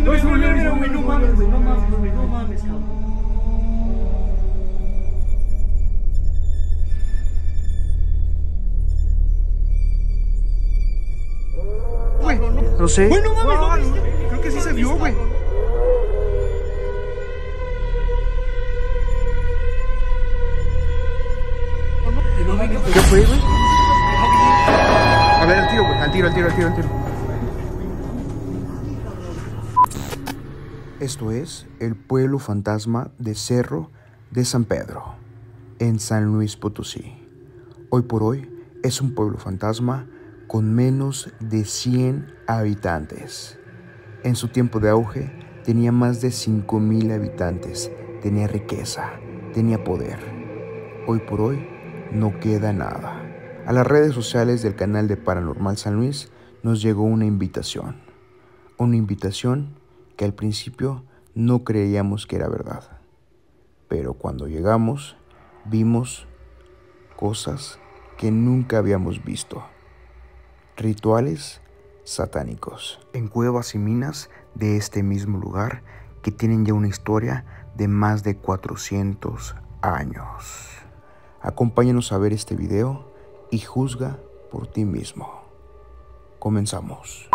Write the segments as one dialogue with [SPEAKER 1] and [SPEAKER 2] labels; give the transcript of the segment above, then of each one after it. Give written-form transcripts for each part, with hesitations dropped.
[SPEAKER 1] No, se volvió, mira, güey, no mames, güey, no mames, güey, no mames, cabrón.
[SPEAKER 2] Güey, no sé.
[SPEAKER 1] Güey, no mames, ¿no viste?
[SPEAKER 2] Creo que sí se vio, güey. ¿Qué fue, güey? A ver, el tiro, güey. Al tiro. Esto es el pueblo fantasma de Cerro de San Pedro, en San Luis Potosí. Hoy por hoy es un pueblo fantasma con menos de 100 habitantes. En su tiempo de auge tenía más de 5,000 habitantes, tenía riqueza, tenía poder. Hoy por hoy no queda nada. A las redes sociales del canal de Paranormal San Luis nos llegó una invitación que al principio no creíamos que era verdad. Pero cuando llegamos, vimos cosas que nunca habíamos visto. Rituales satánicos en cuevas y minas de este mismo lugar que tienen ya una historia de más de 400 años. Acompáñanos a ver este video y juzga por ti mismo. Comenzamos.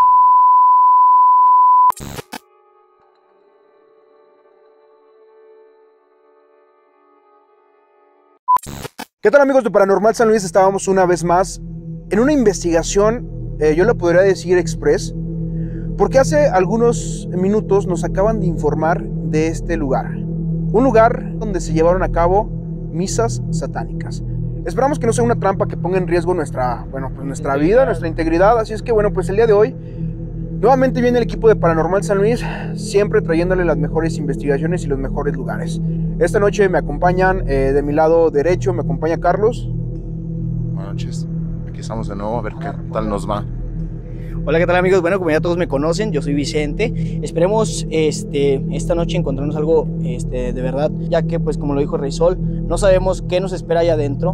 [SPEAKER 2] ¿Qué tal, amigos de Paranormal San Luis? Estábamos una vez más en una investigación, yo la podría decir express, porque hace algunos minutos nos acaban de informar de este lugar. Un lugar donde se llevaron a cabo misas satánicas. Esperamos que no sea una trampa que ponga en riesgo nuestra vida, nuestra integridad. Así es que, bueno, pues el día de hoy nuevamente viene el equipo de Paranormal San Luis, siempre trayéndole las mejores investigaciones y los mejores lugares. Esta noche me acompañan, de mi lado derecho me acompaña Carlos.
[SPEAKER 3] Buenas noches, aquí estamos de nuevo a ver qué tal nos va.
[SPEAKER 1] Hola, ¿qué tal, amigos? Bueno, como ya todos me conocen, yo soy Vicente. Esperemos esta noche encontrarnos algo de verdad, ya que, pues, como lo dijo Rey Sol, no sabemos qué nos espera allá adentro,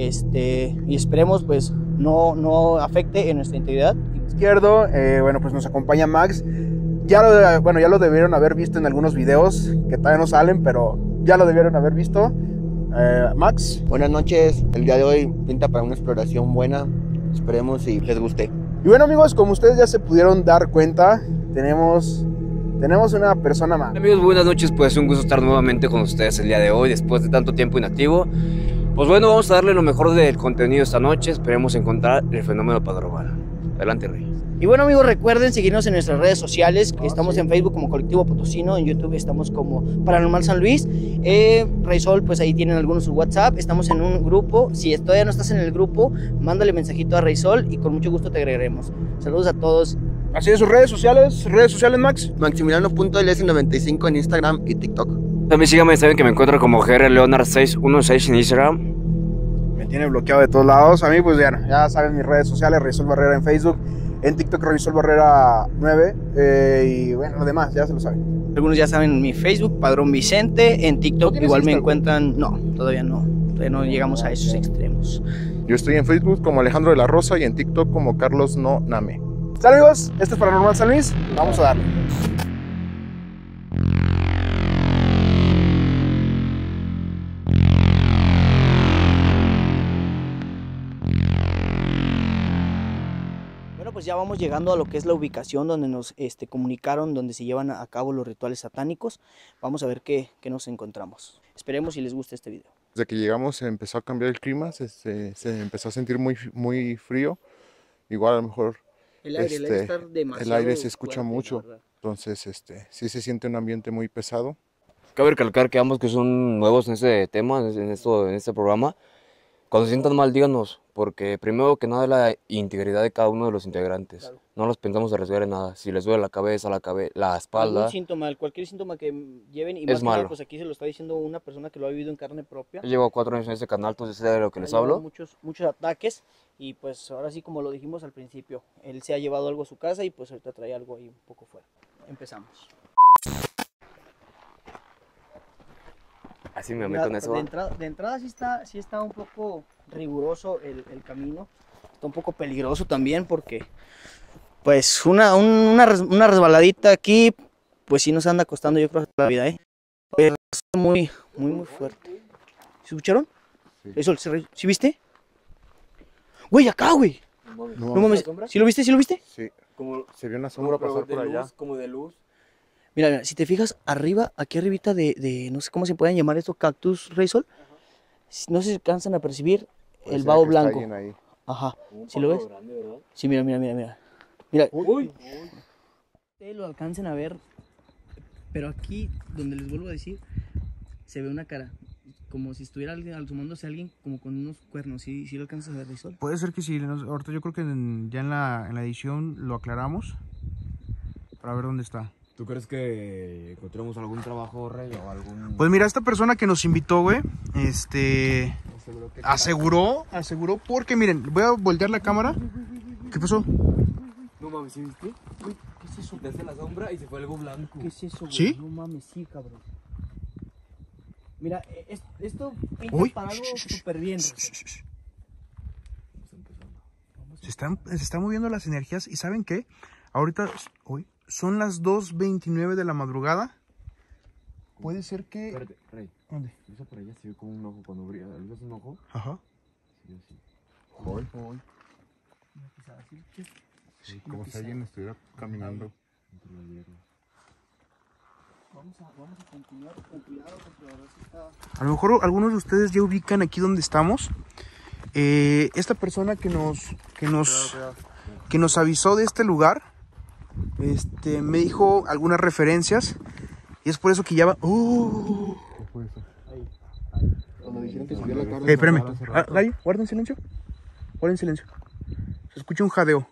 [SPEAKER 1] y esperemos pues no afecte en nuestra integridad.
[SPEAKER 2] Izquierdo, bueno, pues nos acompaña Max. Ya lo debieron haber visto en algunos videos que todavía no salen, pero ya lo debieron haber visto. Max.
[SPEAKER 4] Buenas noches, el día de hoy pinta para una exploración buena, esperemos y les guste.
[SPEAKER 2] Y bueno, amigos, como ustedes ya se pudieron dar cuenta, tenemos una persona más.
[SPEAKER 5] Amigos, buenas noches, pues un gusto estar nuevamente con ustedes el día de hoy, después de tanto tiempo inactivo. Pues bueno, vamos a darle lo mejor del contenido esta noche, esperemos encontrar el fenómeno paranormal. Adelante, Rey.
[SPEAKER 1] Y bueno, amigos, recuerden seguirnos en nuestras redes sociales. Estamos en Facebook como Colectivo Potosino, en YouTube estamos como Paranormal San Luis. Rey Sol, pues ahí tienen algunos su WhatsApp. Estamos en un grupo. Si todavía no estás en el grupo, mándale mensajito a Rey Sol y con mucho gusto te agregaremos. Saludos a todos.
[SPEAKER 2] Así es, sus redes sociales, Max.
[SPEAKER 4] Maximiliano.ls95 en Instagram y TikTok.
[SPEAKER 5] También síganme, saben que me encuentro como GRLeonard616 en Instagram.
[SPEAKER 2] Me tiene bloqueado de todos lados. A mí, pues ya saben mis redes sociales, Rey Sol Barrera en Facebook. En TikTok, Rey Sol Barrera 9. Y bueno, lo demás, ya se lo saben.
[SPEAKER 1] Algunos ya saben mi Facebook, Padrón Vicente. En TikTok igual me encuentran. No, todavía no. Todavía no llegamos a esos extremos.
[SPEAKER 3] Yo estoy en Facebook como Alejandro de la Rosa y en TikTok como Carlos No Name.
[SPEAKER 2] ¿Sale, amigos? Este es Paranormal San Luis. Vamos a darle.
[SPEAKER 1] Pues ya vamos llegando a lo que es la ubicación donde nos comunicaron, donde se llevan a cabo los rituales satánicos. Vamos a ver qué nos encontramos. Esperemos si les guste este video.
[SPEAKER 3] Desde que llegamos se empezó a cambiar el clima, se empezó a sentir muy frío. Igual a lo mejor
[SPEAKER 1] el
[SPEAKER 3] aire se escucha fuerte, mucho, entonces sí se siente un ambiente muy pesado.
[SPEAKER 5] Cabe recalcar que ambos que son nuevos en este tema, en este programa, cuando se sientan mal, díganos, porque primero que nada la integridad de cada uno de los integrantes. Claro. No los pensamos arriesgar en nada. Si les duele la cabeza, la espalda.
[SPEAKER 1] Cualquier síntoma que lleven, y
[SPEAKER 5] es
[SPEAKER 1] más
[SPEAKER 5] malo.
[SPEAKER 1] Pues aquí se lo está diciendo una persona que lo ha vivido en carne propia.
[SPEAKER 5] Yo llevo 4 años en este canal, entonces sé de lo que les hablo.
[SPEAKER 1] Muchos ataques, y pues ahora sí, como lo dijimos al principio, él se ha llevado algo a su casa y pues ahorita trae algo ahí un poco fuera. Empezamos.
[SPEAKER 5] Así me meto en eso.
[SPEAKER 1] De entrada sí está un poco riguroso el camino. Está un poco peligroso también porque, pues, una resbaladita aquí pues sí nos anda costando, yo creo, la vida, Pero es muy, muy, muy fuerte. ¿Se escucharon?
[SPEAKER 3] Sí.
[SPEAKER 1] Eso, ¿sí viste? Güey, acá, güey. No mames. ¿Sí lo viste? ¿Sí lo viste?
[SPEAKER 3] Sí,
[SPEAKER 5] Como,
[SPEAKER 3] se vio una sombra pasar por allá.
[SPEAKER 5] Como de luz.
[SPEAKER 1] Mira, mira, si te fijas arriba, aquí arribita no sé cómo se pueden llamar estos cactus, Reysol. No sé si alcanzan a percibir el
[SPEAKER 3] Pareciera
[SPEAKER 1] vaho
[SPEAKER 3] que está
[SPEAKER 1] blanco.
[SPEAKER 3] alguien ahí.
[SPEAKER 1] Ajá. ¿Sí lo ves? Sí, mira, mira, mira, mira. Mira.
[SPEAKER 5] Uy.
[SPEAKER 1] Ustedes lo alcancen a ver, pero aquí, donde les vuelvo a decir, se ve una cara. Como si estuviera alguien, asomándose a alguien como con unos cuernos. ¿Sí lo alcanzas a ver, Reysol?
[SPEAKER 2] Puede ser que sí, ahorita yo creo que ya en la edición lo aclaramos para ver dónde está.
[SPEAKER 5] ¿Tú crees que encontremos algún trabajo, Rey, o algún...?
[SPEAKER 2] Pues mira, esta persona que nos invitó, güey, aseguró, porque miren, voy a voltear la cámara. ¿Qué pasó?
[SPEAKER 5] No mames, ¿sí viste?
[SPEAKER 1] Uy, ¿qué es eso?
[SPEAKER 5] Quitaste la sombra y se fue algo blanco.
[SPEAKER 1] ¿Qué es eso, güey?
[SPEAKER 2] ¿Sí?
[SPEAKER 1] No mames, sí, cabrón. Mira, esto pinta
[SPEAKER 2] Uy.
[SPEAKER 1] para algo súper bien.
[SPEAKER 2] Se están moviendo las energías y ¿saben qué? Ahorita, hoy son las 2:29 de la madrugada. Puede ser que...
[SPEAKER 5] Espérate, Rey.
[SPEAKER 2] ¿Dónde?
[SPEAKER 5] Eso por allá se ve como un ojo cuando brilla. ¿Ves un ojo?
[SPEAKER 2] Ajá.
[SPEAKER 5] Sí, así.
[SPEAKER 3] Hoy. Sí, como si alguien estuviera caminando.
[SPEAKER 5] Entre la hierba.
[SPEAKER 1] Vamos a continuar con cuidado porque la verdad sí está...
[SPEAKER 2] A lo mejor algunos de ustedes ya ubican aquí donde estamos. Esta persona que nos avisó de este lugar, me dijo algunas referencias y es por eso que ya va...
[SPEAKER 3] ¿Qué fue eso? Cuando dijeron que subió la carne.
[SPEAKER 2] Espérame. Gallo, guarden silencio. Guarden silencio. Se escucha un jadeo.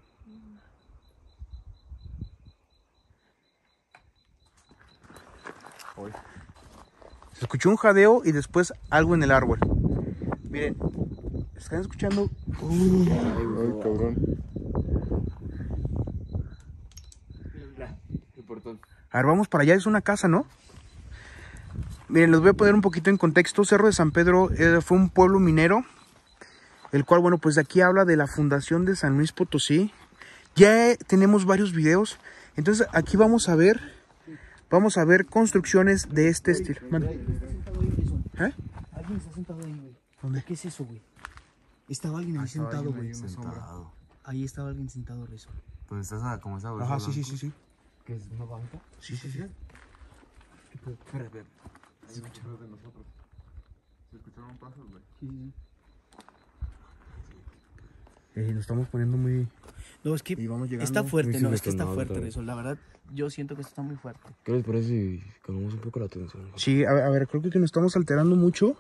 [SPEAKER 3] Hoy.
[SPEAKER 2] Se escuchó un jadeo y después algo en el árbol. Miren, ¿están escuchando?
[SPEAKER 3] Ay, cabrón.
[SPEAKER 5] El portón.
[SPEAKER 2] A ver, vamos para allá, es una casa, ¿no? Miren, les voy a poner un poquito en contexto. Cerro de San Pedro fue un pueblo minero, el cual, bueno, pues de aquí habla de la fundación de San Luis Potosí. Ya tenemos varios videos, entonces aquí vamos a ver construcciones de este estilo. ¿Eh?
[SPEAKER 1] Alguien está sentado ahí, güey.
[SPEAKER 2] ¿Dónde?
[SPEAKER 1] ¿Qué es eso, güey? Estaba alguien ahí sentado, güey.
[SPEAKER 5] Sentado.
[SPEAKER 1] Ahí estaba alguien sentado, Rezo.
[SPEAKER 5] Pues estás como esa bolsa.
[SPEAKER 2] Ajá, sí.
[SPEAKER 5] ¿Qué es una banca?
[SPEAKER 2] Sí.
[SPEAKER 5] Espera.
[SPEAKER 3] Se escucharon de nosotros. Se escucharon pasos, güey.
[SPEAKER 2] Nos estamos poniendo muy...
[SPEAKER 1] No, es que
[SPEAKER 2] Y vamos llegando.
[SPEAKER 1] está fuerte,
[SPEAKER 5] Muy
[SPEAKER 1] no, es que está
[SPEAKER 5] sugestionado
[SPEAKER 1] fuerte,
[SPEAKER 5] otra vez.
[SPEAKER 1] Rezo. La verdad, yo siento que esto está muy fuerte.
[SPEAKER 5] ¿Qué les parece si calmamos un poco la tensión?
[SPEAKER 2] Sí, a ver, creo que nos estamos alterando mucho.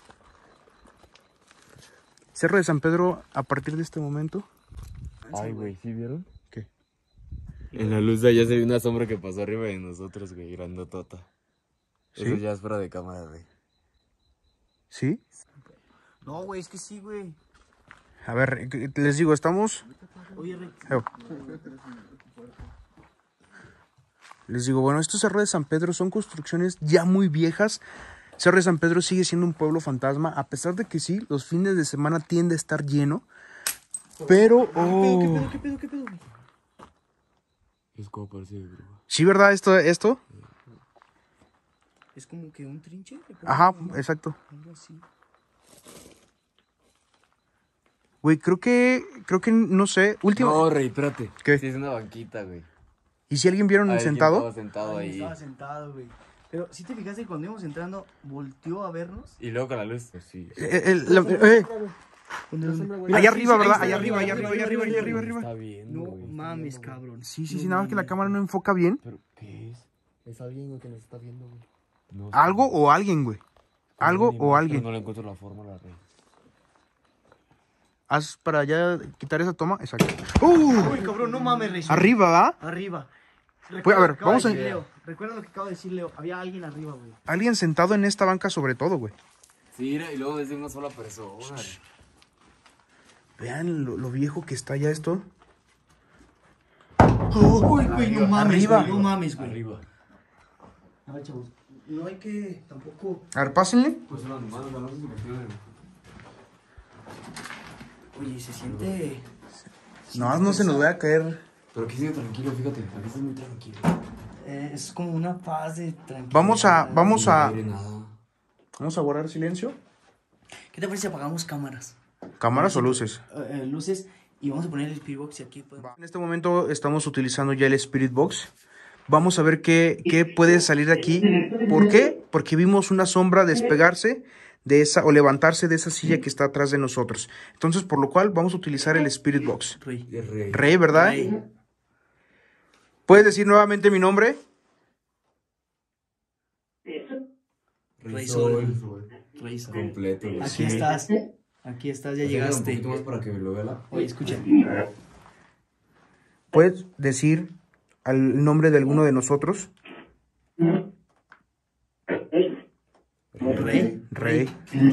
[SPEAKER 2] Cerro de San Pedro, a partir de este momento...
[SPEAKER 5] Ay, güey, ¿sí vieron?
[SPEAKER 2] ¿Qué?
[SPEAKER 5] En la luz de allá se vio una sombra que pasó arriba de nosotros, güey, grandotota.
[SPEAKER 2] ¿Sí?
[SPEAKER 5] Eso ya es fuera de cámara, güey.
[SPEAKER 2] ¿Sí?
[SPEAKER 1] No, güey, es que sí, güey.
[SPEAKER 2] A ver, les digo, estamos...
[SPEAKER 1] Oye, Rey.
[SPEAKER 2] Les digo, bueno, estos Cerro de San Pedro son construcciones ya muy viejas. Cerro de San Pedro sigue siendo un pueblo fantasma, a pesar de que sí, los fines de semana tiende a estar lleno. Pero... oh.
[SPEAKER 1] ¿Qué pedo, güey?
[SPEAKER 5] Es como parece de bruja.
[SPEAKER 2] ¿Sí, verdad? ¿Esto?
[SPEAKER 1] Es como que un trinche.
[SPEAKER 2] Ajá, exacto.
[SPEAKER 1] Algo así.
[SPEAKER 2] Güey, creo que, no sé, último...
[SPEAKER 5] No, Rey, espérate.
[SPEAKER 2] ¿Qué?
[SPEAKER 5] Sí, es una banquita, güey.
[SPEAKER 2] ¿Y si alguien vieron
[SPEAKER 5] Alguien
[SPEAKER 2] sentado?
[SPEAKER 5] estaba sentado
[SPEAKER 1] Alguien
[SPEAKER 5] ahí.
[SPEAKER 1] estaba sentado, güey. Pero si te fijaste que cuando íbamos entrando, volteó a vernos.
[SPEAKER 5] Y luego con la luz. Pues sí.
[SPEAKER 2] Allá arriba, ¿verdad?
[SPEAKER 1] Ahí
[SPEAKER 2] Allá
[SPEAKER 1] está,
[SPEAKER 2] arriba.
[SPEAKER 5] Está viendo,
[SPEAKER 1] No
[SPEAKER 5] güey.
[SPEAKER 1] mames, cabrón.
[SPEAKER 2] Sí, nada más que la cámara no enfoca bien.
[SPEAKER 5] ¿Pero qué es? Es alguien, güey, que nos está viendo, güey. No,
[SPEAKER 2] Algo o alguien, güey. Algo o
[SPEAKER 5] Pero
[SPEAKER 2] alguien.
[SPEAKER 5] no le encuentro la forma, la Rey.
[SPEAKER 2] Haz para ya quitar esa toma. Exacto.
[SPEAKER 1] Uy, cabrón, no mames, Rey.
[SPEAKER 2] Arriba, ¿va?
[SPEAKER 1] Arriba.
[SPEAKER 2] Pues, a ver, vamos a...
[SPEAKER 1] Recuerda lo que acaba de decir Leo. Había alguien arriba, güey.
[SPEAKER 2] Alguien sentado en esta banca sobre todo, güey.
[SPEAKER 5] Sí, mira, y luego desde una sola persona.
[SPEAKER 2] Vean lo viejo que está ya esto.
[SPEAKER 1] Uy, güey, no mames,
[SPEAKER 2] Arriba.
[SPEAKER 1] güey. No mames, güey.
[SPEAKER 5] Arriba.
[SPEAKER 1] A ver, chavos. No hay que tampoco...
[SPEAKER 2] A ver, pásenle.
[SPEAKER 5] Pues son animales, no sé si me entienden.
[SPEAKER 1] Oye, se siente...
[SPEAKER 2] No se nos vaya a caer.
[SPEAKER 5] Pero aquí sigue tranquilo, fíjate. Aquí estás muy tranquilo.
[SPEAKER 1] Es como una paz de tranquilidad.
[SPEAKER 2] Vamos a
[SPEAKER 5] Nada.
[SPEAKER 2] guardar silencio.
[SPEAKER 1] ¿Qué te parece si apagamos cámaras?
[SPEAKER 2] ¿Cámaras o luces?
[SPEAKER 1] Luces, y vamos a poner el Spirit Box y aquí podemos...
[SPEAKER 2] En este momento estamos utilizando ya el Spirit Box. Vamos a ver qué puede salir de aquí. ¿Por qué? Porque vimos una sombra despegarse de esa o levantarse de esa silla que está atrás de nosotros. Entonces, por lo cual vamos a utilizar el Spirit Box.
[SPEAKER 1] Rey.
[SPEAKER 2] Rey, ¿verdad?
[SPEAKER 1] Rey.
[SPEAKER 2] ¿Puedes decir nuevamente mi nombre?
[SPEAKER 1] Rey Sol.
[SPEAKER 5] Completo. güey.
[SPEAKER 1] Aquí estás. Aquí estás, ya
[SPEAKER 5] Un
[SPEAKER 1] llegaste.
[SPEAKER 5] poquito más para que lo vea.
[SPEAKER 1] Oye, escucha.
[SPEAKER 2] ¿Puedes decir el nombre de alguno de nosotros?
[SPEAKER 1] Rey.
[SPEAKER 2] Rey.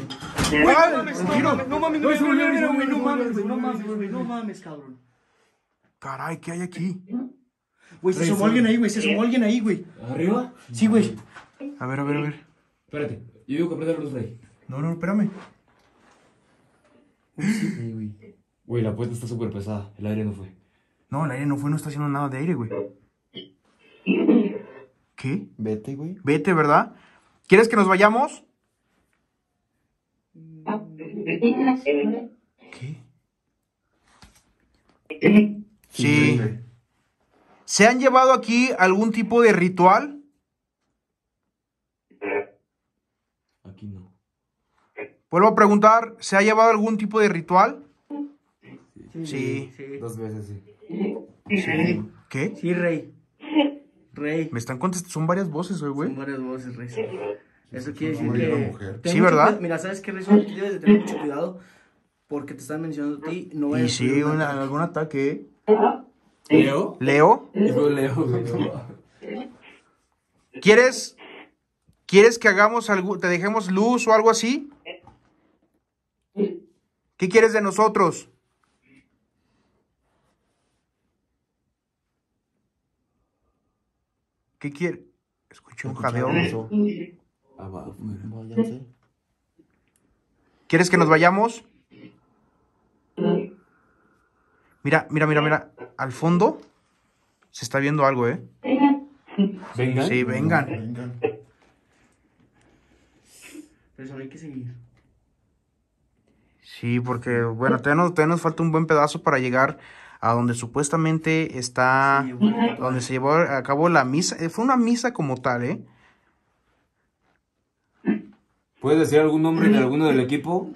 [SPEAKER 1] No mames, cabrón.
[SPEAKER 2] Caray, ¿qué hay aquí?
[SPEAKER 1] Güey, se asomó alguien ahí, güey.
[SPEAKER 5] ¿Arriba?
[SPEAKER 1] Sí, güey.
[SPEAKER 2] A ver.
[SPEAKER 5] Espérate. Yo digo que prende la luz, Rey.
[SPEAKER 2] No, espérame.
[SPEAKER 5] Güey, la puerta está súper pesada. El aire no fue.
[SPEAKER 2] No, el aire no está haciendo nada de aire, güey. ¿Qué?
[SPEAKER 4] Vete, güey.
[SPEAKER 2] Vete, ¿verdad? ¿Quieres que nos vayamos? ¿Qué? Sí. ¿Se han llevado aquí algún tipo de ritual?
[SPEAKER 5] Aquí no.
[SPEAKER 2] Vuelvo a preguntar, ¿se ha llevado algún tipo de ritual? Sí.
[SPEAKER 5] 2 veces, sí.
[SPEAKER 2] Sí. ¿Qué?
[SPEAKER 1] Sí, Rey. Rey.
[SPEAKER 2] Me están contestando, son varias voces hoy,
[SPEAKER 1] Son
[SPEAKER 2] güey.
[SPEAKER 1] varias voces, Rey. Eso quiere decir
[SPEAKER 3] Una
[SPEAKER 1] que...
[SPEAKER 3] mujer.
[SPEAKER 1] ten
[SPEAKER 2] Sí,
[SPEAKER 1] mucho
[SPEAKER 2] ¿verdad?
[SPEAKER 1] cuidado. Mira, ¿sabes qué, Rey? Sol? Tú debes de tener mucho cuidado porque te están mencionando a ti. No
[SPEAKER 2] Y
[SPEAKER 1] vayas a
[SPEAKER 2] sí,
[SPEAKER 1] sufrir un ataque.
[SPEAKER 2] algún ataque.
[SPEAKER 5] ¿Leo?
[SPEAKER 2] ¿Leo?
[SPEAKER 5] Yo leo, güey.
[SPEAKER 2] ¿Quieres que hagamos algo, te dejemos luz o algo así? ¿Qué quieres de nosotros? ¿Qué quieres? Escuché un jadeo.
[SPEAKER 5] Abajo.
[SPEAKER 4] Váyanse.
[SPEAKER 2] ¿Quieres que nos vayamos? Mira. Al fondo se está viendo algo, ¿eh?
[SPEAKER 5] Vengan.
[SPEAKER 2] Sí, vengan.
[SPEAKER 3] Vengan.
[SPEAKER 1] Pero solo hay que seguir.
[SPEAKER 2] Sí, porque, bueno, todavía nos falta un buen pedazo para llegar a donde supuestamente está, donde se llevó a cabo la misa. Fue una misa como tal, ¿eh?
[SPEAKER 5] ¿Puedes decir algún nombre de alguno del equipo?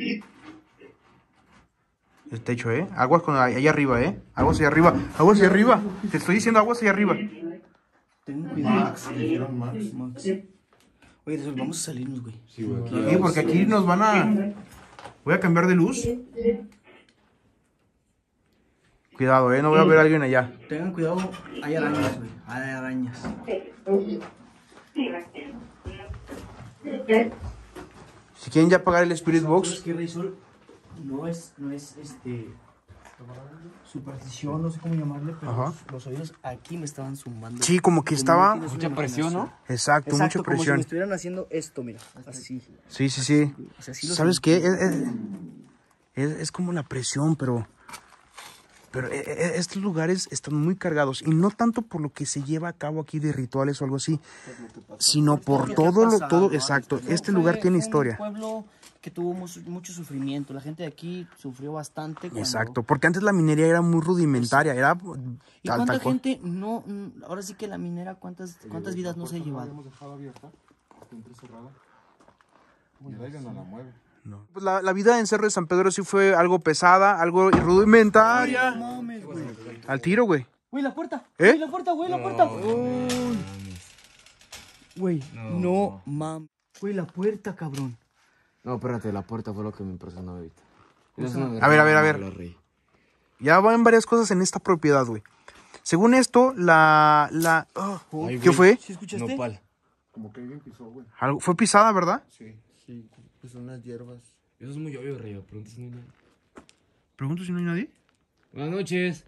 [SPEAKER 2] El techo, ¿eh? Aguas con allá arriba, ¿eh? Aguas hacia arriba. Aguas hacia arriba. Te estoy diciendo aguas hacia arriba.
[SPEAKER 1] Ten cuidado.
[SPEAKER 3] Max, me dijeron Max.
[SPEAKER 1] Max. Oye, Rey Sol, vamos a salirnos, güey.
[SPEAKER 5] Sí, güey.
[SPEAKER 2] Sí, porque aquí nos van a... Voy a cambiar de luz. Cuidado, ¿eh? No voy a ver a alguien allá.
[SPEAKER 1] Tengan cuidado, hay arañas, güey. Hay arañas.
[SPEAKER 2] Si quieren ya apagar el Spirit
[SPEAKER 1] Es
[SPEAKER 2] Box.
[SPEAKER 1] que Rey Sol no es superstición, no sé cómo llamarle, pero
[SPEAKER 2] Ajá.
[SPEAKER 1] los oídos aquí me estaban zumbando.
[SPEAKER 2] Sí, como que
[SPEAKER 1] Como
[SPEAKER 2] estaba...
[SPEAKER 1] no tienes una
[SPEAKER 5] Mucha presión, ¿no?
[SPEAKER 1] imaginación.
[SPEAKER 2] Exacto, mucha
[SPEAKER 1] Exacto, como si me
[SPEAKER 2] presión.
[SPEAKER 1] estuvieran haciendo esto, mira, así.
[SPEAKER 2] Sí, sí, sí.
[SPEAKER 1] O sea, sí lo
[SPEAKER 2] ¿Sabes
[SPEAKER 1] sentí.
[SPEAKER 2] qué? Es como la presión, pero estos lugares están muy cargados. Y no tanto por lo que se lleva a cabo aquí de rituales o algo así, sino por
[SPEAKER 1] que
[SPEAKER 2] todo
[SPEAKER 1] ha
[SPEAKER 2] lo...
[SPEAKER 1] pasado,
[SPEAKER 2] todo
[SPEAKER 1] ¿no?
[SPEAKER 2] Exacto,
[SPEAKER 1] Fue-
[SPEAKER 2] este lugar tiene
[SPEAKER 1] fue
[SPEAKER 2] historia.
[SPEAKER 1] un pueblo que tuvo mucho sufrimiento. La gente de aquí sufrió bastante.
[SPEAKER 2] Exacto, porque antes la minería era muy rudimentaria, era
[SPEAKER 1] ¿Y
[SPEAKER 2] tal
[SPEAKER 1] cuánta
[SPEAKER 2] cual.
[SPEAKER 1] gente no? Ahora sí que la minera, ¿cuántas vidas no se ha llevado?
[SPEAKER 3] Hemos dejado abierta, siempre cerrada. Y el aire no la mueve.
[SPEAKER 2] No. Pues la vida en Cerro de San Pedro sí fue algo pesada, algo rudimentaria.
[SPEAKER 1] No mames, güey.
[SPEAKER 2] Al tiro, güey.
[SPEAKER 1] Güey, la puerta.
[SPEAKER 2] ¿Eh?
[SPEAKER 1] Güey, la puerta, güey, la puerta. Güey, no mames. Güey, la puerta, cabrón.
[SPEAKER 5] No, espérate, la puerta fue lo que me impresionó ahorita.
[SPEAKER 2] A ver. Ya van varias cosas en esta propiedad, güey. Según esto,
[SPEAKER 5] Ay,
[SPEAKER 2] ¿qué
[SPEAKER 5] güey.
[SPEAKER 2] fue?
[SPEAKER 1] ¿Sí escuchaste?
[SPEAKER 5] Nopal.
[SPEAKER 3] Como que alguien pisó, güey.
[SPEAKER 2] Fue pisada, ¿verdad?
[SPEAKER 3] Sí.
[SPEAKER 4] Sí, pues unas hierbas.
[SPEAKER 5] Eso es muy obvio, Rey. Pregunta si no hay nadie.
[SPEAKER 2] Pregunto si no hay nadie.
[SPEAKER 5] Buenas noches.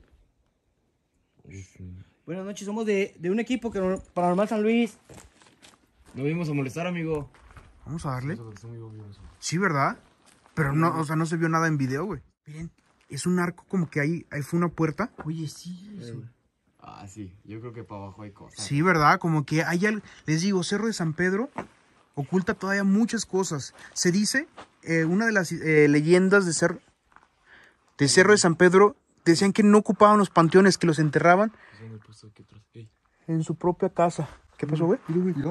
[SPEAKER 1] Buenas noches, somos de un equipo que Paranormal San Luis.
[SPEAKER 5] No vinimos a molestar, amigo.
[SPEAKER 2] Vamos a darle.
[SPEAKER 5] Eso es muy obvio eso.
[SPEAKER 2] Sí, ¿verdad? Pero no, o sea, no se vio nada en video, güey. Miren, es un arco como que ahí fue una puerta.
[SPEAKER 1] Oye, sí. Eso.
[SPEAKER 5] Ah, sí, yo creo que para abajo hay cosas.
[SPEAKER 2] Sí, ¿verdad? Como que hay algo. Les digo, Cerro de San Pedro oculta todavía muchas cosas. Se dice, una de las leyendas de Cerro de San Pedro, decían que no ocupaban los panteones, que los enterraban en su propia casa. ¿Qué pasó, güey?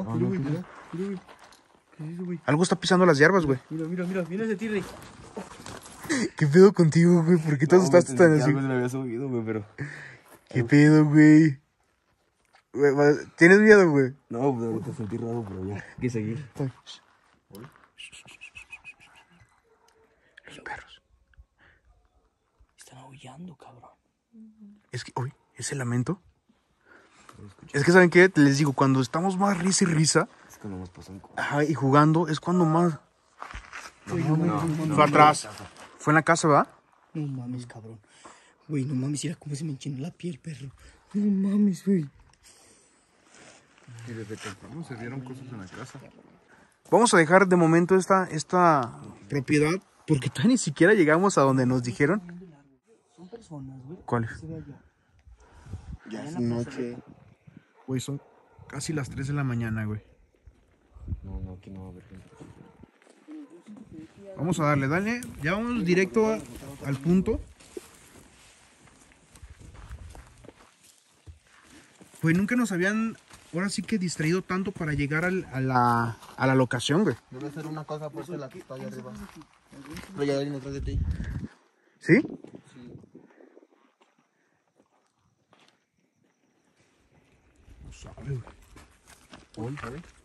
[SPEAKER 2] Algo está pisando las hierbas, güey.
[SPEAKER 1] Mira ese tigre.
[SPEAKER 2] ¿Qué pedo contigo, güey? ¿Por qué te asustaste tan así?
[SPEAKER 5] Algo se le había subido, güey, pero...
[SPEAKER 2] ¿Qué pedo, güey? ¿Tienes miedo, güey?
[SPEAKER 5] No, pues ahorita sentí raro, pero ya. Hay que seguir.
[SPEAKER 2] Los perros.
[SPEAKER 1] Están aullando, cabrón.
[SPEAKER 2] Es que, uy, ese lamento. Es que, ¿saben qué? Les digo, cuando estamos más risa y risa,
[SPEAKER 5] Es que no nos pasan cosas.
[SPEAKER 2] ajá, y jugando, es cuando más...
[SPEAKER 1] No,
[SPEAKER 2] Fue atrás. Fue en la casa, ¿verdad?
[SPEAKER 1] no mames, cabrón. Güey, no mames, mira cómo se me enchinó la piel, perro. No mames, güey.
[SPEAKER 3] Y desde que entramos se vieron cosas en la casa.
[SPEAKER 2] Vamos a dejar de momento esta propiedad, porque todavía ni siquiera llegamos a donde nos dijeron.
[SPEAKER 1] Son personas, güey.
[SPEAKER 2] ¿Cuáles?
[SPEAKER 1] Se ve allá.
[SPEAKER 4] Ya es noche.
[SPEAKER 2] Güey, son casi las 3 de la mañana, güey.
[SPEAKER 5] No, aquí no va a haber gente.
[SPEAKER 2] Vamos a darle. Ya vamos directo al punto. Pues nunca nos habían, ahora sí que distraído tanto para llegar a la locación, güey.
[SPEAKER 4] Debe ser una cosa por la que está allá arriba. Pero ya hay alguien detrás de ti.
[SPEAKER 2] ¿Sí? No sabe, güey.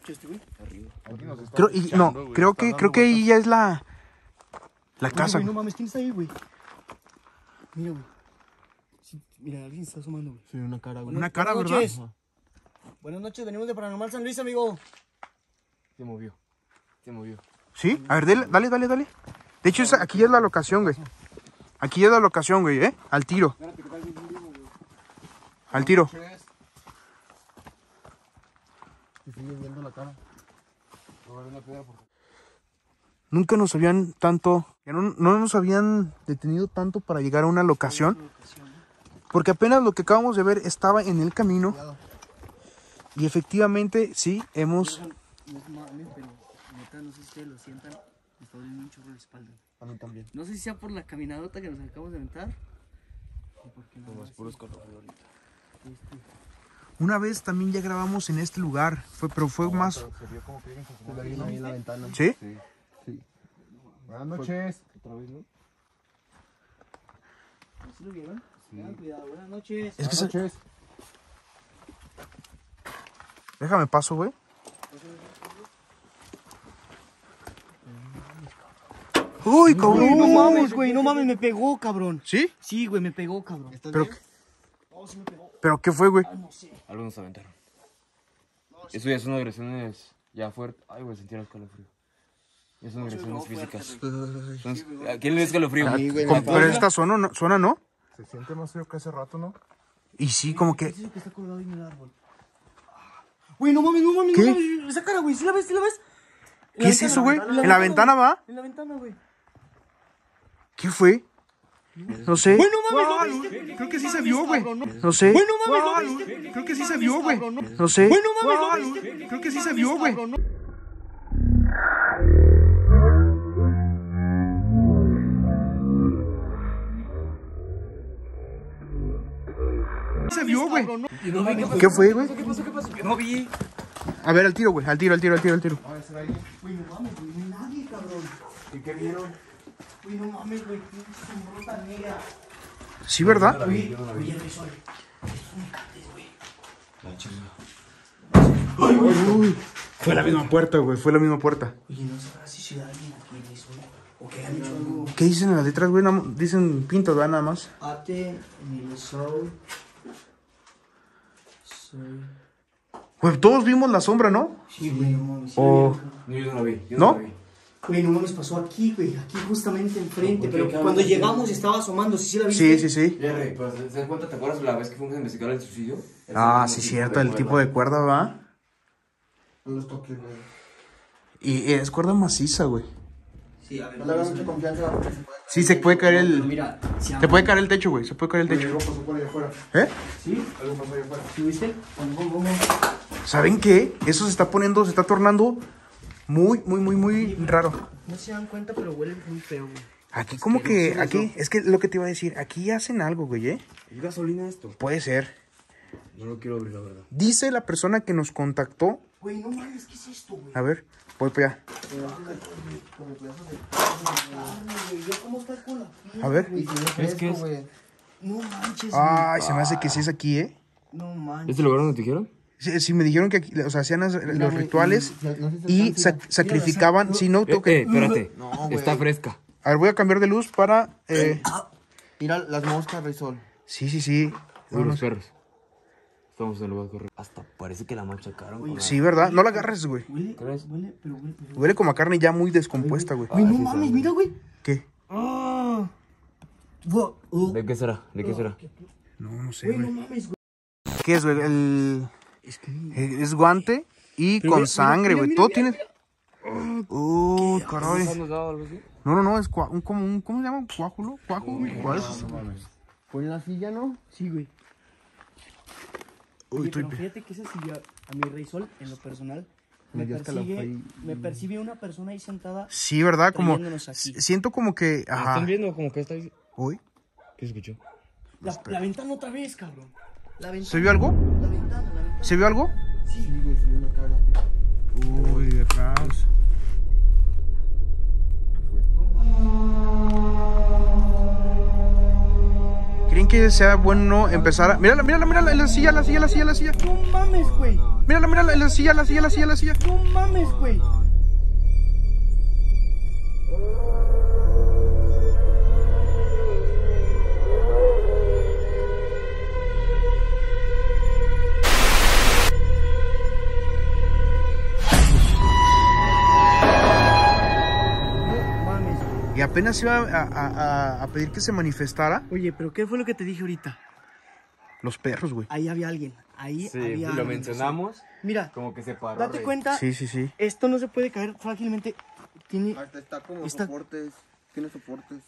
[SPEAKER 2] Creo que ahí ya es la casa.
[SPEAKER 1] Güey, no mames, ¿quién está ahí, güey? Mira, güey. Sí, mira, alguien se está asomando, güey.
[SPEAKER 4] Sí, una cara, güey.
[SPEAKER 2] Una cara,
[SPEAKER 1] Buenas
[SPEAKER 2] ¿verdad?
[SPEAKER 1] noches. Buenas noches, venimos de Paranormal San Luis, amigo.
[SPEAKER 5] Se movió.
[SPEAKER 2] Sí, a ver, dale. De hecho, aquí ya es la locación, güey. Aquí ya es la locación, güey, ¿eh? Al tiro. Al tiro.
[SPEAKER 4] Y siguen viendo la cara.
[SPEAKER 2] Nunca nos habían tanto, no nos habían detenido tanto para llegar a una locación. Porque apenas lo que acabamos de ver estaba en el camino. Y efectivamente, sí, hemos...
[SPEAKER 1] No mames, pero neta, no sé si ustedes lo sientan. Me está doliendo un chorro la espalda.
[SPEAKER 4] A mí también.
[SPEAKER 1] No sé si sea por la caminadota que nos acabamos de aventar. O porque no.
[SPEAKER 5] Los puros calores ahorita.
[SPEAKER 2] Una vez también ya grabamos en este lugar, pero fue más...
[SPEAKER 3] Se vio como que alguien se
[SPEAKER 4] Se la vino ahí en la ventana.
[SPEAKER 2] ¿Sí?
[SPEAKER 4] Sí.
[SPEAKER 3] Buenas noches.
[SPEAKER 5] ¿Otra vez, no?
[SPEAKER 1] ¿Sí lo vieron? Tengan cuidado, buenas noches.
[SPEAKER 2] Es que
[SPEAKER 3] Buenas noches.
[SPEAKER 2] Déjame paso, güey. Uy, cabrón.
[SPEAKER 1] Uy, no mames, güey, no mames, me pegó, cabrón.
[SPEAKER 2] ¿Sí?
[SPEAKER 1] Sí, güey, me pegó, cabrón.
[SPEAKER 2] ¿Pero qué fue, güey?
[SPEAKER 1] No sé.
[SPEAKER 5] Algo nos aventaron. Eso ya son agresiones ya fuertes. Ay, güey, sentí el escalofrío. Ya son agresiones físicas. Entonces, ¿a quién le dio escalofrío?
[SPEAKER 4] mí, güey.
[SPEAKER 2] Pero esta zona, ¿no?
[SPEAKER 3] Se siente más frío que hace rato, ¿no?
[SPEAKER 2] Y sí, como que...
[SPEAKER 1] Dice que está colgado ahí en el árbol. Güey, no mames,
[SPEAKER 2] ¿Qué?
[SPEAKER 1] no mames. Esa cara, güey, ¿sí la ves? ¿Sí la ves? En
[SPEAKER 2] ¿Qué
[SPEAKER 1] la
[SPEAKER 2] es eso, güey?
[SPEAKER 1] ventana,
[SPEAKER 2] ¿En la ventana va?
[SPEAKER 1] En la ventana, güey.
[SPEAKER 2] ¿Qué fue? No sé.
[SPEAKER 1] Güey, no mames, ¿lo viste?
[SPEAKER 2] Creo que sí se vio, güey. No sé.
[SPEAKER 1] Güey, no mames, ¿lo viste?
[SPEAKER 2] Creo que sí se vio, güey. No sé.
[SPEAKER 1] Güey, no mames, ¿lo viste?
[SPEAKER 2] Creo que sí se vio, güey. Se vio, güey. ¿Qué fue, güey?
[SPEAKER 1] ¿Qué pasó?
[SPEAKER 5] No vi.
[SPEAKER 2] A ver, al tiro, güey. Al tiro.
[SPEAKER 1] Güey, no mames, güey, no hay nadie, cabrón.
[SPEAKER 3] ¿Y qué vieron?
[SPEAKER 1] Güey, no mames, güey, qué sombrota negra.
[SPEAKER 2] Sí, ¿verdad?
[SPEAKER 1] Oye, Resol, estos son mecates, güey.
[SPEAKER 2] Fue la misma puerta, güey. Fue la misma puerta.
[SPEAKER 1] Oye, no sabrás si ciudad alguien aquí, Resol. O que hayan hecho algo.
[SPEAKER 2] ¿Qué dicen en las letras, güey? Dicen pintas, ¿verdad? Nada más.
[SPEAKER 1] Ate, Resol. Soy.
[SPEAKER 2] Pues todos vimos la sombra, ¿no?
[SPEAKER 1] Sí, güey, no mames.
[SPEAKER 2] O...
[SPEAKER 5] No, yo no la vi.
[SPEAKER 2] ¿No?
[SPEAKER 1] Güey, no mames, pasó aquí, güey, aquí justamente enfrente. Pero cuando llegamos estaba asomando, ¿sí la
[SPEAKER 2] Sí,
[SPEAKER 1] viste?
[SPEAKER 2] sí, sí.
[SPEAKER 5] Jerry, pero ¿te das cuenta? ¿Te acuerdas la vez que fuimos a investigar el suicidio?
[SPEAKER 2] Ah, sí, cierto. El tipo de cuerda, ¿va?
[SPEAKER 4] No los toques, güey.
[SPEAKER 2] Y es cuerda maciza, güey.
[SPEAKER 1] Sí, a ver.
[SPEAKER 4] No le hagas mucha confianza porque se puede
[SPEAKER 2] Sí, se puede caer el...
[SPEAKER 1] Mira,
[SPEAKER 2] Se puede caer el techo, güey. Se puede caer el techo.
[SPEAKER 3] Algo pasó por allá afuera.
[SPEAKER 2] ¿Eh?
[SPEAKER 1] ¿Sí?
[SPEAKER 3] Algo pasó allá afuera.
[SPEAKER 1] ¿Sí viste? Vamos.
[SPEAKER 2] ¿Saben qué? Eso se está poniendo, se está tornando muy raro.
[SPEAKER 1] No se dan cuenta, pero huele muy feo, güey.
[SPEAKER 2] Aquí como que, aquí, es que lo que te iba a decir, aquí hacen algo, güey, ¿eh?
[SPEAKER 5] ¿Es gasolina esto?
[SPEAKER 2] Puede ser.
[SPEAKER 5] No lo quiero abrir, la verdad.
[SPEAKER 2] Dice la persona que nos contactó.
[SPEAKER 1] Güey, no mames, ¿qué es esto, güey?
[SPEAKER 2] A ver, voy para allá.
[SPEAKER 1] ¿Cómo está con la piel?
[SPEAKER 2] A ver.
[SPEAKER 5] ¿Es que es?
[SPEAKER 1] No manches,
[SPEAKER 2] Ay, se me hace que sí es aquí, ¿eh?
[SPEAKER 1] No manches.
[SPEAKER 5] ¿Este lugar donde te dijeron?
[SPEAKER 2] Sí, me dijeron que aquí, o sea, hacían los rituales y sacrificaban. Si no, toque.
[SPEAKER 5] Espérate.
[SPEAKER 4] No, güey.
[SPEAKER 5] Está fresca.
[SPEAKER 2] A ver, voy a cambiar de luz para.
[SPEAKER 4] Mira las moscas, Reysol.
[SPEAKER 2] Sí.
[SPEAKER 5] Uy, los perros. Estamos en el lugar correcto. Hasta parece que la machacaron. con la-
[SPEAKER 2] Sí, ¿verdad? No la agarres, güey.
[SPEAKER 1] Huele,
[SPEAKER 5] ¿Crees?
[SPEAKER 1] huele, pero huele.
[SPEAKER 2] Huele como a carne ya muy descompuesta, güey.
[SPEAKER 1] Güey, no
[SPEAKER 5] sí,
[SPEAKER 1] mames,
[SPEAKER 5] sabe.
[SPEAKER 1] mira, güey.
[SPEAKER 2] ¿Qué?
[SPEAKER 1] Ah.
[SPEAKER 5] ¿De qué será? ¿De qué será?
[SPEAKER 2] No sé,
[SPEAKER 1] Güey, no
[SPEAKER 2] güey.
[SPEAKER 1] mames, güey.
[SPEAKER 2] ¿Qué es, güey? Es guante y
[SPEAKER 1] Pero
[SPEAKER 2] con
[SPEAKER 1] mira,
[SPEAKER 2] sangre,
[SPEAKER 1] mira,
[SPEAKER 2] güey.
[SPEAKER 1] mira,
[SPEAKER 2] Todo
[SPEAKER 1] mira,
[SPEAKER 2] tiene. Oh, caray.
[SPEAKER 5] ¿Nos dado algo así?
[SPEAKER 2] No, es como un, ¿cómo se llama? ¿Cuájulo? ¿Cuál es?
[SPEAKER 4] Fue en la silla, ¿no?
[SPEAKER 1] Sí, güey.
[SPEAKER 2] Uy,
[SPEAKER 1] Oye,
[SPEAKER 2] estoy
[SPEAKER 1] pero fíjate que esa silla, a mi Reysol, en lo personal, me
[SPEAKER 4] Me dio
[SPEAKER 1] persigue, me percibe una persona ahí sentada.
[SPEAKER 2] Sí, ¿verdad? Como
[SPEAKER 1] Trayéndonos aquí.
[SPEAKER 2] siento como que,
[SPEAKER 5] ¿Están
[SPEAKER 2] ajá.
[SPEAKER 5] viendo como que está ahí?
[SPEAKER 2] Uy,
[SPEAKER 5] ¿Qué se escuchó?
[SPEAKER 1] La ventana otra vez, cabrón. La ventana.
[SPEAKER 2] ¿se vio algo?
[SPEAKER 1] La ventana.
[SPEAKER 2] ¿Se vio algo?
[SPEAKER 4] Sí, güey, sí, una cara.
[SPEAKER 2] Uy, de atrás. ¿Creen que sea bueno empezar a... Mírala, la silla.
[SPEAKER 1] No mames, güey.
[SPEAKER 2] Mírala, la silla.
[SPEAKER 1] No mames, güey. No mames, güey.
[SPEAKER 2] Y apenas iba a pedir que se manifestara
[SPEAKER 1] Oye, pero ¿qué fue lo que te dije ahorita?
[SPEAKER 2] los perros, güey.
[SPEAKER 1] Ahí había alguien. Ahí había
[SPEAKER 5] lo
[SPEAKER 1] alguien.
[SPEAKER 5] mencionamos.
[SPEAKER 1] Mira,
[SPEAKER 5] Como que se paró.
[SPEAKER 1] date cuenta.
[SPEAKER 2] Sí.
[SPEAKER 1] Esto no se puede caer frágilmente. Tiene.
[SPEAKER 4] Hasta está como
[SPEAKER 1] Está-
[SPEAKER 4] soportes. Tiene soportes.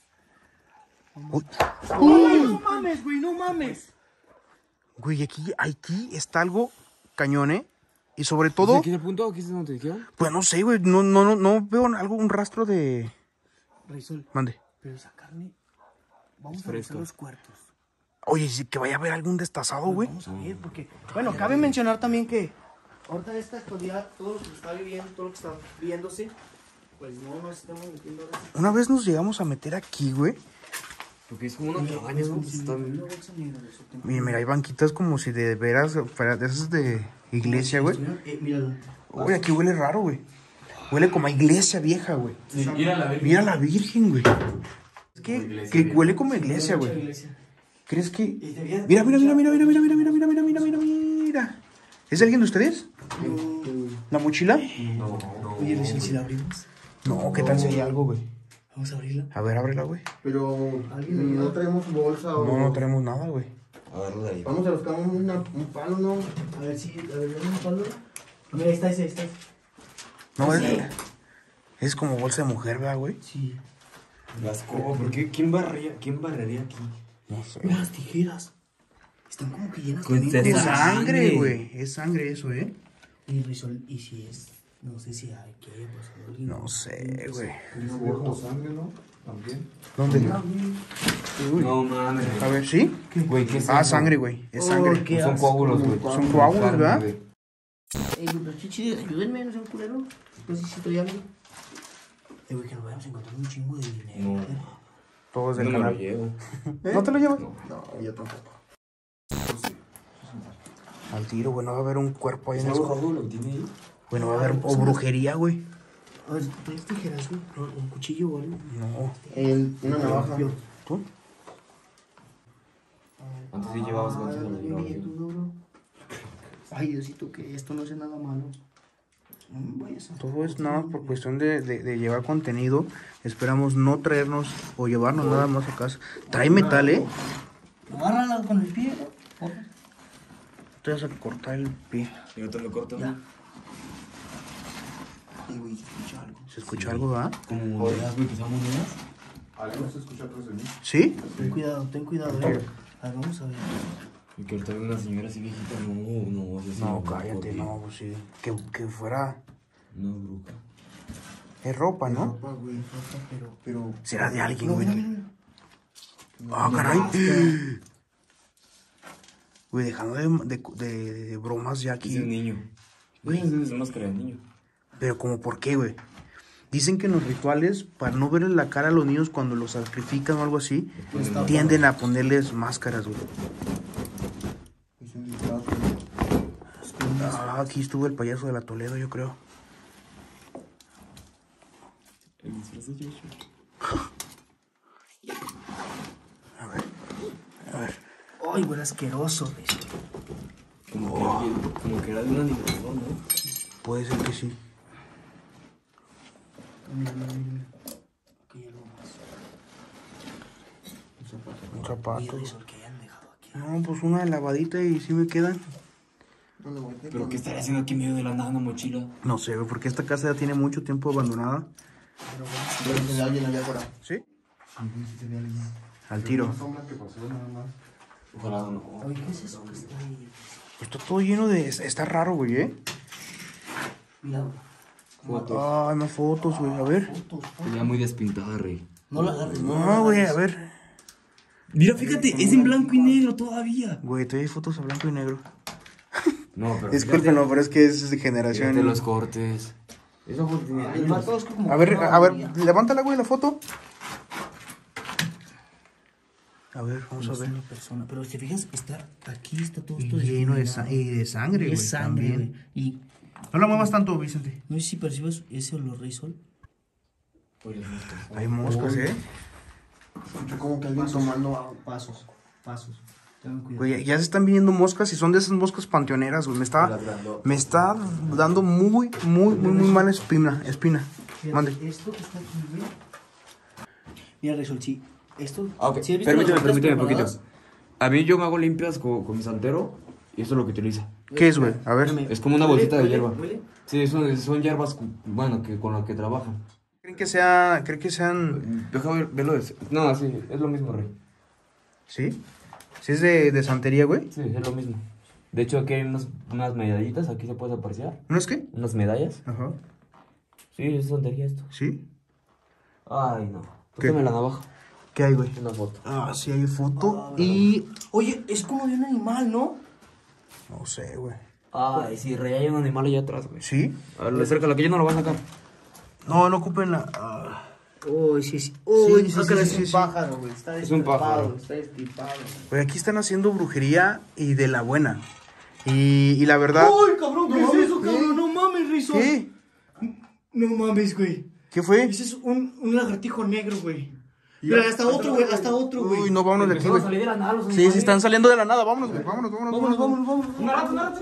[SPEAKER 1] No mames, güey, no mames.
[SPEAKER 2] Güey, aquí está algo cañón, ¿eh? Y sobre todo,
[SPEAKER 5] ¿Aquí es el punto? ¿Aquí es donde te dijeron?
[SPEAKER 2] pues no sé, güey, no veo un rastro de...
[SPEAKER 1] Reysol,
[SPEAKER 2] Mande.
[SPEAKER 1] pero esa carne. Vamos
[SPEAKER 5] Es
[SPEAKER 1] a revisar
[SPEAKER 5] fresca.
[SPEAKER 1] los cuartos.
[SPEAKER 2] Oye, sí, que vaya a haber algún destazado, güey.
[SPEAKER 1] Vamos a ver, porque. Bueno, cabe mencionar también que. Ahorita en esta actualidad, todo lo que se está viviendo, todo lo que está viéndose, pues no nos estamos metiendo ahora.
[SPEAKER 2] Una vez nos llegamos a meter aquí, güey.
[SPEAKER 5] Porque es como una cabaña, ¿no? Están...
[SPEAKER 2] Mira, hay banquitas como si de veras fuera de esas de iglesia, güey.
[SPEAKER 1] Míralo.
[SPEAKER 2] Oye, aquí huele raro, güey. Huele como a iglesia vieja, güey.
[SPEAKER 5] Mira la verga.
[SPEAKER 2] Mira la Virgen, güey. Es que huele como a iglesia, güey. ¿Crees que...? Mira. ¿Es de alguien de ustedes? ¿La mochila?
[SPEAKER 1] Oye, Reysol, si la abrimos,
[SPEAKER 2] No, ¿qué tal si hay algo, güey?
[SPEAKER 1] vamos a abrirla.
[SPEAKER 2] A ver, ábrela, güey.
[SPEAKER 4] Pero no traemos bolsa o...
[SPEAKER 2] No tenemos nada, güey.
[SPEAKER 5] Agarra de ahí.
[SPEAKER 4] Vamos a buscar un palo, ¿no?
[SPEAKER 1] A ver si. A ver, ¿dónde está el palo? Mira, ahí está ese.
[SPEAKER 2] No, es como bolsa de mujer, ¿verdad, güey?
[SPEAKER 1] Sí.
[SPEAKER 5] Las cobas, ¿por qué? ¿Quién barrería aquí?
[SPEAKER 2] No sé.
[SPEAKER 1] Mira las tijeras. Están como que llenas
[SPEAKER 5] Con
[SPEAKER 1] de
[SPEAKER 2] Es
[SPEAKER 5] sangre.
[SPEAKER 2] sangre, güey. Es sangre eso, ¿eh?
[SPEAKER 1] Y Reysol, y si es. No sé si hay que. Pues, alguien-
[SPEAKER 2] No sé, güey.
[SPEAKER 3] Como sangre, ¿no? También.
[SPEAKER 2] ¿Dónde?
[SPEAKER 5] No mames.
[SPEAKER 2] A ver, ¿sí?
[SPEAKER 5] Güey, ¿qué es
[SPEAKER 2] Ah,
[SPEAKER 5] eso?
[SPEAKER 2] sangre, güey. Es sangre.
[SPEAKER 1] qué
[SPEAKER 5] Son
[SPEAKER 1] asco.
[SPEAKER 5] coágulos, güey.
[SPEAKER 2] Son coágulos,
[SPEAKER 5] Sangre,
[SPEAKER 2] ¿verdad?
[SPEAKER 5] güey.
[SPEAKER 1] Los chichis, ayúdenme, no sean culeros. Necesito ya algo. Güey, que nos vayamos a encontrar un chingo de dinero.
[SPEAKER 5] No.
[SPEAKER 2] Todos
[SPEAKER 5] No
[SPEAKER 2] del
[SPEAKER 5] me lo
[SPEAKER 2] canal.
[SPEAKER 5] llevo.
[SPEAKER 2] ¿No te lo llevas?
[SPEAKER 4] No, yo tampoco.
[SPEAKER 2] Al tiro, güey. No va a haber un cuerpo ahí en
[SPEAKER 5] ¿Es
[SPEAKER 2] el...
[SPEAKER 5] algo rojo lo que tiene ahí?
[SPEAKER 2] Bueno, va a haber... O brujería, güey.
[SPEAKER 1] A ver, ¿traes tijeras, güey? ¿Un cuchillo o algo?
[SPEAKER 2] No.
[SPEAKER 4] Una navaja.
[SPEAKER 2] ¿Tú?
[SPEAKER 5] Antes sí llevabas con eso.
[SPEAKER 1] Un billetudo, bro. Ay, Diosito, que esto no sea nada malo. No me vayas a...
[SPEAKER 2] Todo es nada más por cuestión de llevar contenido. Esperamos no traernos o llevarnos nada más a casa. Trae metal, ¿eh?
[SPEAKER 1] Agárrala con el pie, ¿no?
[SPEAKER 2] Te vas a cortar el pie.
[SPEAKER 5] Yo te lo corto.
[SPEAKER 1] Ya. Ay, güey, se escucha algo.
[SPEAKER 2] ¿Se escucha algo, verdad?
[SPEAKER 5] Como monedas, güey, que son monedas.
[SPEAKER 3] Algo se escucha atrás de mí.
[SPEAKER 2] ¿Sí?
[SPEAKER 1] Ten cuidado, A ver, vamos a ver.
[SPEAKER 5] Y que ahorita una señora así viejita, no, así,
[SPEAKER 2] No, cállate, no, pues sí. Que fuera.
[SPEAKER 5] No, bruja.
[SPEAKER 2] Es ropa, ¿no?
[SPEAKER 3] Ropa, güey, ropa, pero...
[SPEAKER 2] Será de alguien, güey.
[SPEAKER 1] Mira.
[SPEAKER 2] Ah, caray. Güey, dejando de bromas ya
[SPEAKER 5] Es un
[SPEAKER 2] aquí.
[SPEAKER 5] niño. Güey, es máscara de niño.
[SPEAKER 2] Pero como por qué, güey. Dicen que en los rituales, para no verle la cara a los niños cuando los sacrifican o algo así, tienden a ponerles máscaras, güey.
[SPEAKER 3] Es un disfraz.
[SPEAKER 2] Ah, aquí estuvo el payaso de la Toledo, yo creo.
[SPEAKER 5] El disfraz de Joshua.
[SPEAKER 2] A ver.
[SPEAKER 1] Ay, güey, asqueroso, güey.
[SPEAKER 5] Como que era de un animador, ¿no?
[SPEAKER 2] Puede ser que sí.
[SPEAKER 1] Mira. Aquí hay algo más.
[SPEAKER 2] Un zapato.
[SPEAKER 1] Oye, Rizol, que hayan dejado aquí.
[SPEAKER 2] No, pues una lavadita y sí me quedan.
[SPEAKER 5] ¿Pero qué estaría haciendo aquí en medio de la nada una mochila?
[SPEAKER 2] No sé, güey, porque esta casa ya tiene mucho tiempo abandonada.
[SPEAKER 4] Yo vi que alguien allá afuera.
[SPEAKER 2] ¿Sí? Al tiro.
[SPEAKER 3] Una sombra que pasó nada más.
[SPEAKER 5] Ojalá no.
[SPEAKER 1] Oye, ¿qué es eso que está ahí?
[SPEAKER 2] Está todo lleno de... Está raro, güey, ¿eh?
[SPEAKER 1] Mira,
[SPEAKER 2] Ay, más fotos, güey. A ver.
[SPEAKER 1] fotos.
[SPEAKER 5] Ya muy despintada, rey.
[SPEAKER 1] No la agarres,
[SPEAKER 2] No, güey, a ver.
[SPEAKER 5] Mira, fíjate, es en blanco y negro todavía.
[SPEAKER 2] Güey, todavía hay fotos a blanco y negro.
[SPEAKER 5] No, pero
[SPEAKER 2] Disculpen, no, pero es que es de generación.
[SPEAKER 5] fíjate los cortes. Esa foto tiene
[SPEAKER 1] El vato es como...
[SPEAKER 2] A ver, levántala, güey, la foto. A ver, vamos a
[SPEAKER 1] Es
[SPEAKER 2] ver.
[SPEAKER 1] una persona, pero si te fijas, está aquí, está todo
[SPEAKER 2] Y
[SPEAKER 1] esto
[SPEAKER 2] lleno de,
[SPEAKER 1] desfigurado.
[SPEAKER 2] y de sangre,
[SPEAKER 1] Y
[SPEAKER 2] güey.
[SPEAKER 1] es sangre, güey.
[SPEAKER 2] también.
[SPEAKER 1] Y
[SPEAKER 2] No la muevas tanto, Vicente.
[SPEAKER 1] no sé si percibes ese olor, Rizol.
[SPEAKER 2] Hay moscas, ¿eh?
[SPEAKER 4] Escucho como que alguien tomando
[SPEAKER 1] Pasos. Ten cuidado.
[SPEAKER 2] Güey, ya se están viniendo moscas y son de esas moscas panteoneras, güey. Me está dando muy mala espina.
[SPEAKER 1] Fíjate,
[SPEAKER 2] Mande.
[SPEAKER 1] esto que está aquí, güey. Mira, Rizol, sí. Esto...
[SPEAKER 5] Ah, ok.
[SPEAKER 1] ¿sí has visto las
[SPEAKER 5] Permíteme
[SPEAKER 1] hojas
[SPEAKER 5] poquito.
[SPEAKER 1] preparadas?
[SPEAKER 5] A mí yo me hago limpias con mi santero y eso es lo que utiliza.
[SPEAKER 2] ¿Qué es, güey? A ver.
[SPEAKER 1] Espérame.
[SPEAKER 5] Es como una bolsita de
[SPEAKER 1] Huele,
[SPEAKER 5] hierba.
[SPEAKER 1] huele.
[SPEAKER 5] Sí, son hierbas, bueno, que con las que trabajan.
[SPEAKER 2] ¿Creen que sean...
[SPEAKER 5] Déjame verlo de... No, sí, es lo mismo, rey.
[SPEAKER 2] ¿Sí? ¿Sí es de santería, güey?
[SPEAKER 5] Sí, es lo mismo. De hecho, aquí hay unas medallitas, aquí se puede apreciar.
[SPEAKER 2] ¿No es qué?
[SPEAKER 5] Unas medallas.
[SPEAKER 2] Ajá.
[SPEAKER 5] Sí, es santería esto.
[SPEAKER 2] ¿Sí?
[SPEAKER 5] Ay, no.
[SPEAKER 2] ¿Qué?
[SPEAKER 5] Pásame la navaja.
[SPEAKER 2] ¿Qué hay, güey?
[SPEAKER 5] Una foto.
[SPEAKER 2] Ah, sí hay foto y...
[SPEAKER 1] Oye, es como de un animal, ¿no?
[SPEAKER 2] No sé, güey.
[SPEAKER 5] Ay, sí, rey, hay un animal allá atrás, güey.
[SPEAKER 2] ¿Sí?
[SPEAKER 5] A ver, acércala, que yo no lo voy a sacar.
[SPEAKER 2] No ocupen la... ah.
[SPEAKER 1] Uy, sí. Uy,
[SPEAKER 2] Sí,
[SPEAKER 1] sácale,
[SPEAKER 2] sí,
[SPEAKER 1] es un
[SPEAKER 2] sí.
[SPEAKER 1] pájaro, güey. Está
[SPEAKER 5] Es un pájaro.
[SPEAKER 1] Está destipado.
[SPEAKER 2] Güey, aquí están haciendo brujería y de la buena. Y la verdad...
[SPEAKER 1] ¡Uy, cabrón! ¿Qué es eso, cabrón? No mames, Rizol.
[SPEAKER 2] ¿Qué?
[SPEAKER 1] No mames, güey.
[SPEAKER 2] ¿Qué fue?
[SPEAKER 1] Ese es un lagartijo negro, güey. Mira, hasta otro, güey.
[SPEAKER 2] Uy, no, vámonos de aquí,
[SPEAKER 5] Empezaron a
[SPEAKER 2] güey.
[SPEAKER 5] salir de la nada los
[SPEAKER 2] Sí,
[SPEAKER 5] animales.
[SPEAKER 2] sí, están saliendo de la nada. Vámonos, güey. Vámonos.
[SPEAKER 1] Vámonos.
[SPEAKER 5] Una rata.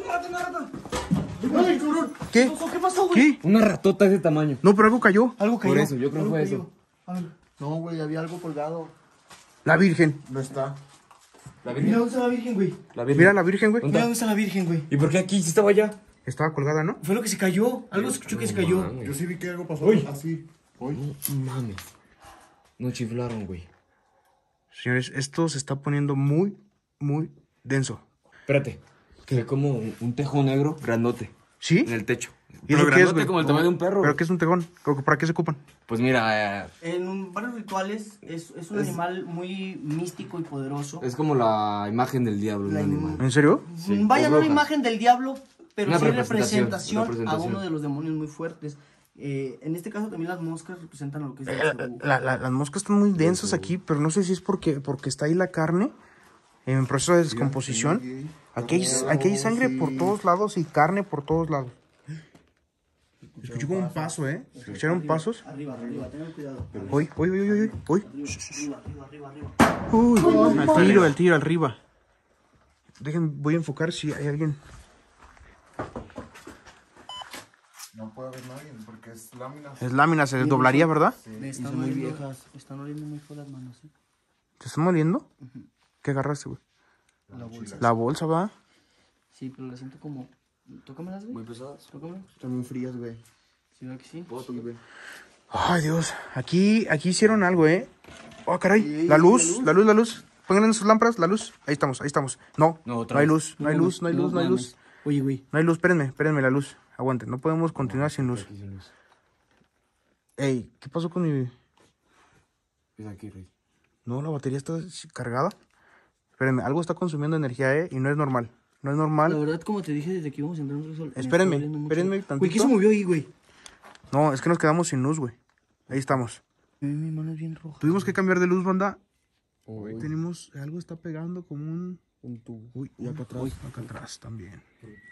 [SPEAKER 1] Ay, cabrón.
[SPEAKER 2] ¿Qué?
[SPEAKER 1] ¿Qué pasó, güey?
[SPEAKER 2] ¿Qué?
[SPEAKER 5] Una ratota de ese tamaño.
[SPEAKER 2] No, pero algo cayó.
[SPEAKER 1] Algo cayó.
[SPEAKER 5] Por eso, yo creo que fue eso.
[SPEAKER 1] A ver.
[SPEAKER 4] No, güey, había algo colgado.
[SPEAKER 2] La Virgen.
[SPEAKER 4] No está.
[SPEAKER 5] La
[SPEAKER 1] Mira
[SPEAKER 5] virgen.
[SPEAKER 1] dónde está la virgen, güey.
[SPEAKER 5] La virgen.
[SPEAKER 2] Mira la Virgen, güey.
[SPEAKER 1] Mira dónde está la virgen, güey.
[SPEAKER 5] ¿Y por qué aquí? Si estaba allá.
[SPEAKER 2] Estaba colgada, ¿no?
[SPEAKER 1] Fue lo que se cayó. Algo escuchó que se cayó.
[SPEAKER 3] Yo sí vi que algo pasó así. Hoy.
[SPEAKER 5] No mames. No chiflaron, güey.
[SPEAKER 2] Señores, esto se está poniendo muy denso.
[SPEAKER 5] Espérate. Que como un tejo negro grandote
[SPEAKER 2] ¿Sí?
[SPEAKER 5] en el techo.
[SPEAKER 2] ¿Y
[SPEAKER 5] Pero
[SPEAKER 2] eso qué es,
[SPEAKER 5] grandote
[SPEAKER 2] güey?
[SPEAKER 5] como el tamaño de un perro.
[SPEAKER 2] ¿Pero qué es un tejón? ¿Para qué se ocupan?
[SPEAKER 5] Pues mira,
[SPEAKER 1] En varios rituales es un animal muy místico y poderoso.
[SPEAKER 5] es como la imagen del diablo,
[SPEAKER 1] La
[SPEAKER 5] un animal.
[SPEAKER 2] ¿En serio?
[SPEAKER 1] Vaya,
[SPEAKER 5] o
[SPEAKER 1] no una
[SPEAKER 5] brujas.
[SPEAKER 1] imagen del diablo, pero
[SPEAKER 5] Una
[SPEAKER 1] sí
[SPEAKER 5] representación,
[SPEAKER 1] representación a uno de los demonios muy fuertes. En este caso también las moscas representan a lo que es el cebú.
[SPEAKER 2] Las moscas están muy densas aquí, pero no sé si es porque está ahí la carne en proceso de descomposición. Aquí hay sangre por todos lados y carne por todos lados. Escuché como un paso, ¿eh? ¿Escucharon pasos?
[SPEAKER 1] Arriba, tengan cuidado.
[SPEAKER 2] Uy.
[SPEAKER 1] Arriba.
[SPEAKER 2] Uy, al tiro, arriba. Voy a enfocar si hay alguien.
[SPEAKER 3] No puede haber nadie porque es lámina.
[SPEAKER 2] Es lámina, se desdoblaría, ¿verdad?
[SPEAKER 1] Están muy viejas. Están oliendo muy feo las manos, ¿eh?
[SPEAKER 2] ¿Te están moliendo? ¿Qué agarraste, güey?
[SPEAKER 1] La bolsa.
[SPEAKER 2] La bolsa, ¿va?
[SPEAKER 1] Sí, pero la siento como... Tócamelas, güey.
[SPEAKER 5] Muy pesadas.
[SPEAKER 1] Tócamelas.
[SPEAKER 4] Están muy frías, güey.
[SPEAKER 1] ¿Sí, verdad que sí?
[SPEAKER 5] ¿Puedo tocar?
[SPEAKER 2] Ay, Dios. Aquí hicieron algo, ¿eh? Oh, caray. La luz. Pónganle sus lámparas, la luz. Ahí estamos. No, no hay luz, no hay luz.
[SPEAKER 1] Oye, güey.
[SPEAKER 2] No hay luz, espérenme la luz. Aguanten, no podemos continuar sin luz. Ey, ¿qué pasó con mi...?
[SPEAKER 5] Es aquí, Rey.
[SPEAKER 2] No, la batería está cargada. Espérenme, algo está consumiendo energía, ¿eh? Y no es normal. No es normal.
[SPEAKER 1] La verdad, como te dije desde que íbamos a entrar en Resol.
[SPEAKER 2] Espérenme tantito.
[SPEAKER 1] Güey, ¿qué se movió ahí, güey?
[SPEAKER 2] No, es que nos quedamos sin luz, güey. Ahí estamos.
[SPEAKER 1] Mi mano es bien roja.
[SPEAKER 2] Tuvimos que cambiar de luz, banda.
[SPEAKER 3] Uy.
[SPEAKER 2] Tenemos... Algo está pegando como un...
[SPEAKER 3] tubo.
[SPEAKER 2] Uy, y acá atrás. Acá atrás también.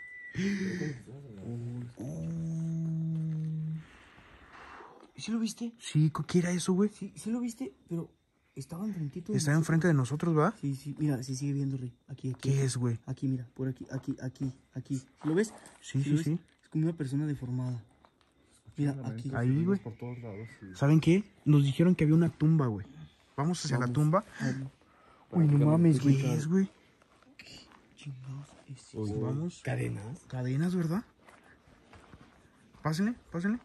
[SPEAKER 1] ¿Y sí lo viste?
[SPEAKER 2] Sí, ¿qué era eso, güey?
[SPEAKER 1] Sí lo viste, pero estaba enfrentito.
[SPEAKER 2] Está enfrente de nosotros, ¿verdad?
[SPEAKER 1] Sí, mira, se sigue viendo, Rey. Aquí.
[SPEAKER 2] ¿Qué es, güey?
[SPEAKER 1] Aquí, mira, por aquí. ¿Sí lo ves?
[SPEAKER 2] Sí.
[SPEAKER 1] Es como una persona deformada. Mira, aquí.
[SPEAKER 2] Ahí, güey.
[SPEAKER 3] Por todos lados, sí.
[SPEAKER 2] ¿Saben qué? Nos dijeron que había una tumba, güey. Vamos hacia la tumba.
[SPEAKER 1] Uy, no mames, güey.
[SPEAKER 2] ¿Qué es, güey?
[SPEAKER 1] Chingados es eso?
[SPEAKER 2] Pues vamos.
[SPEAKER 5] ¿Cadenas?
[SPEAKER 2] Cadenas, ¿verdad? Pásenle.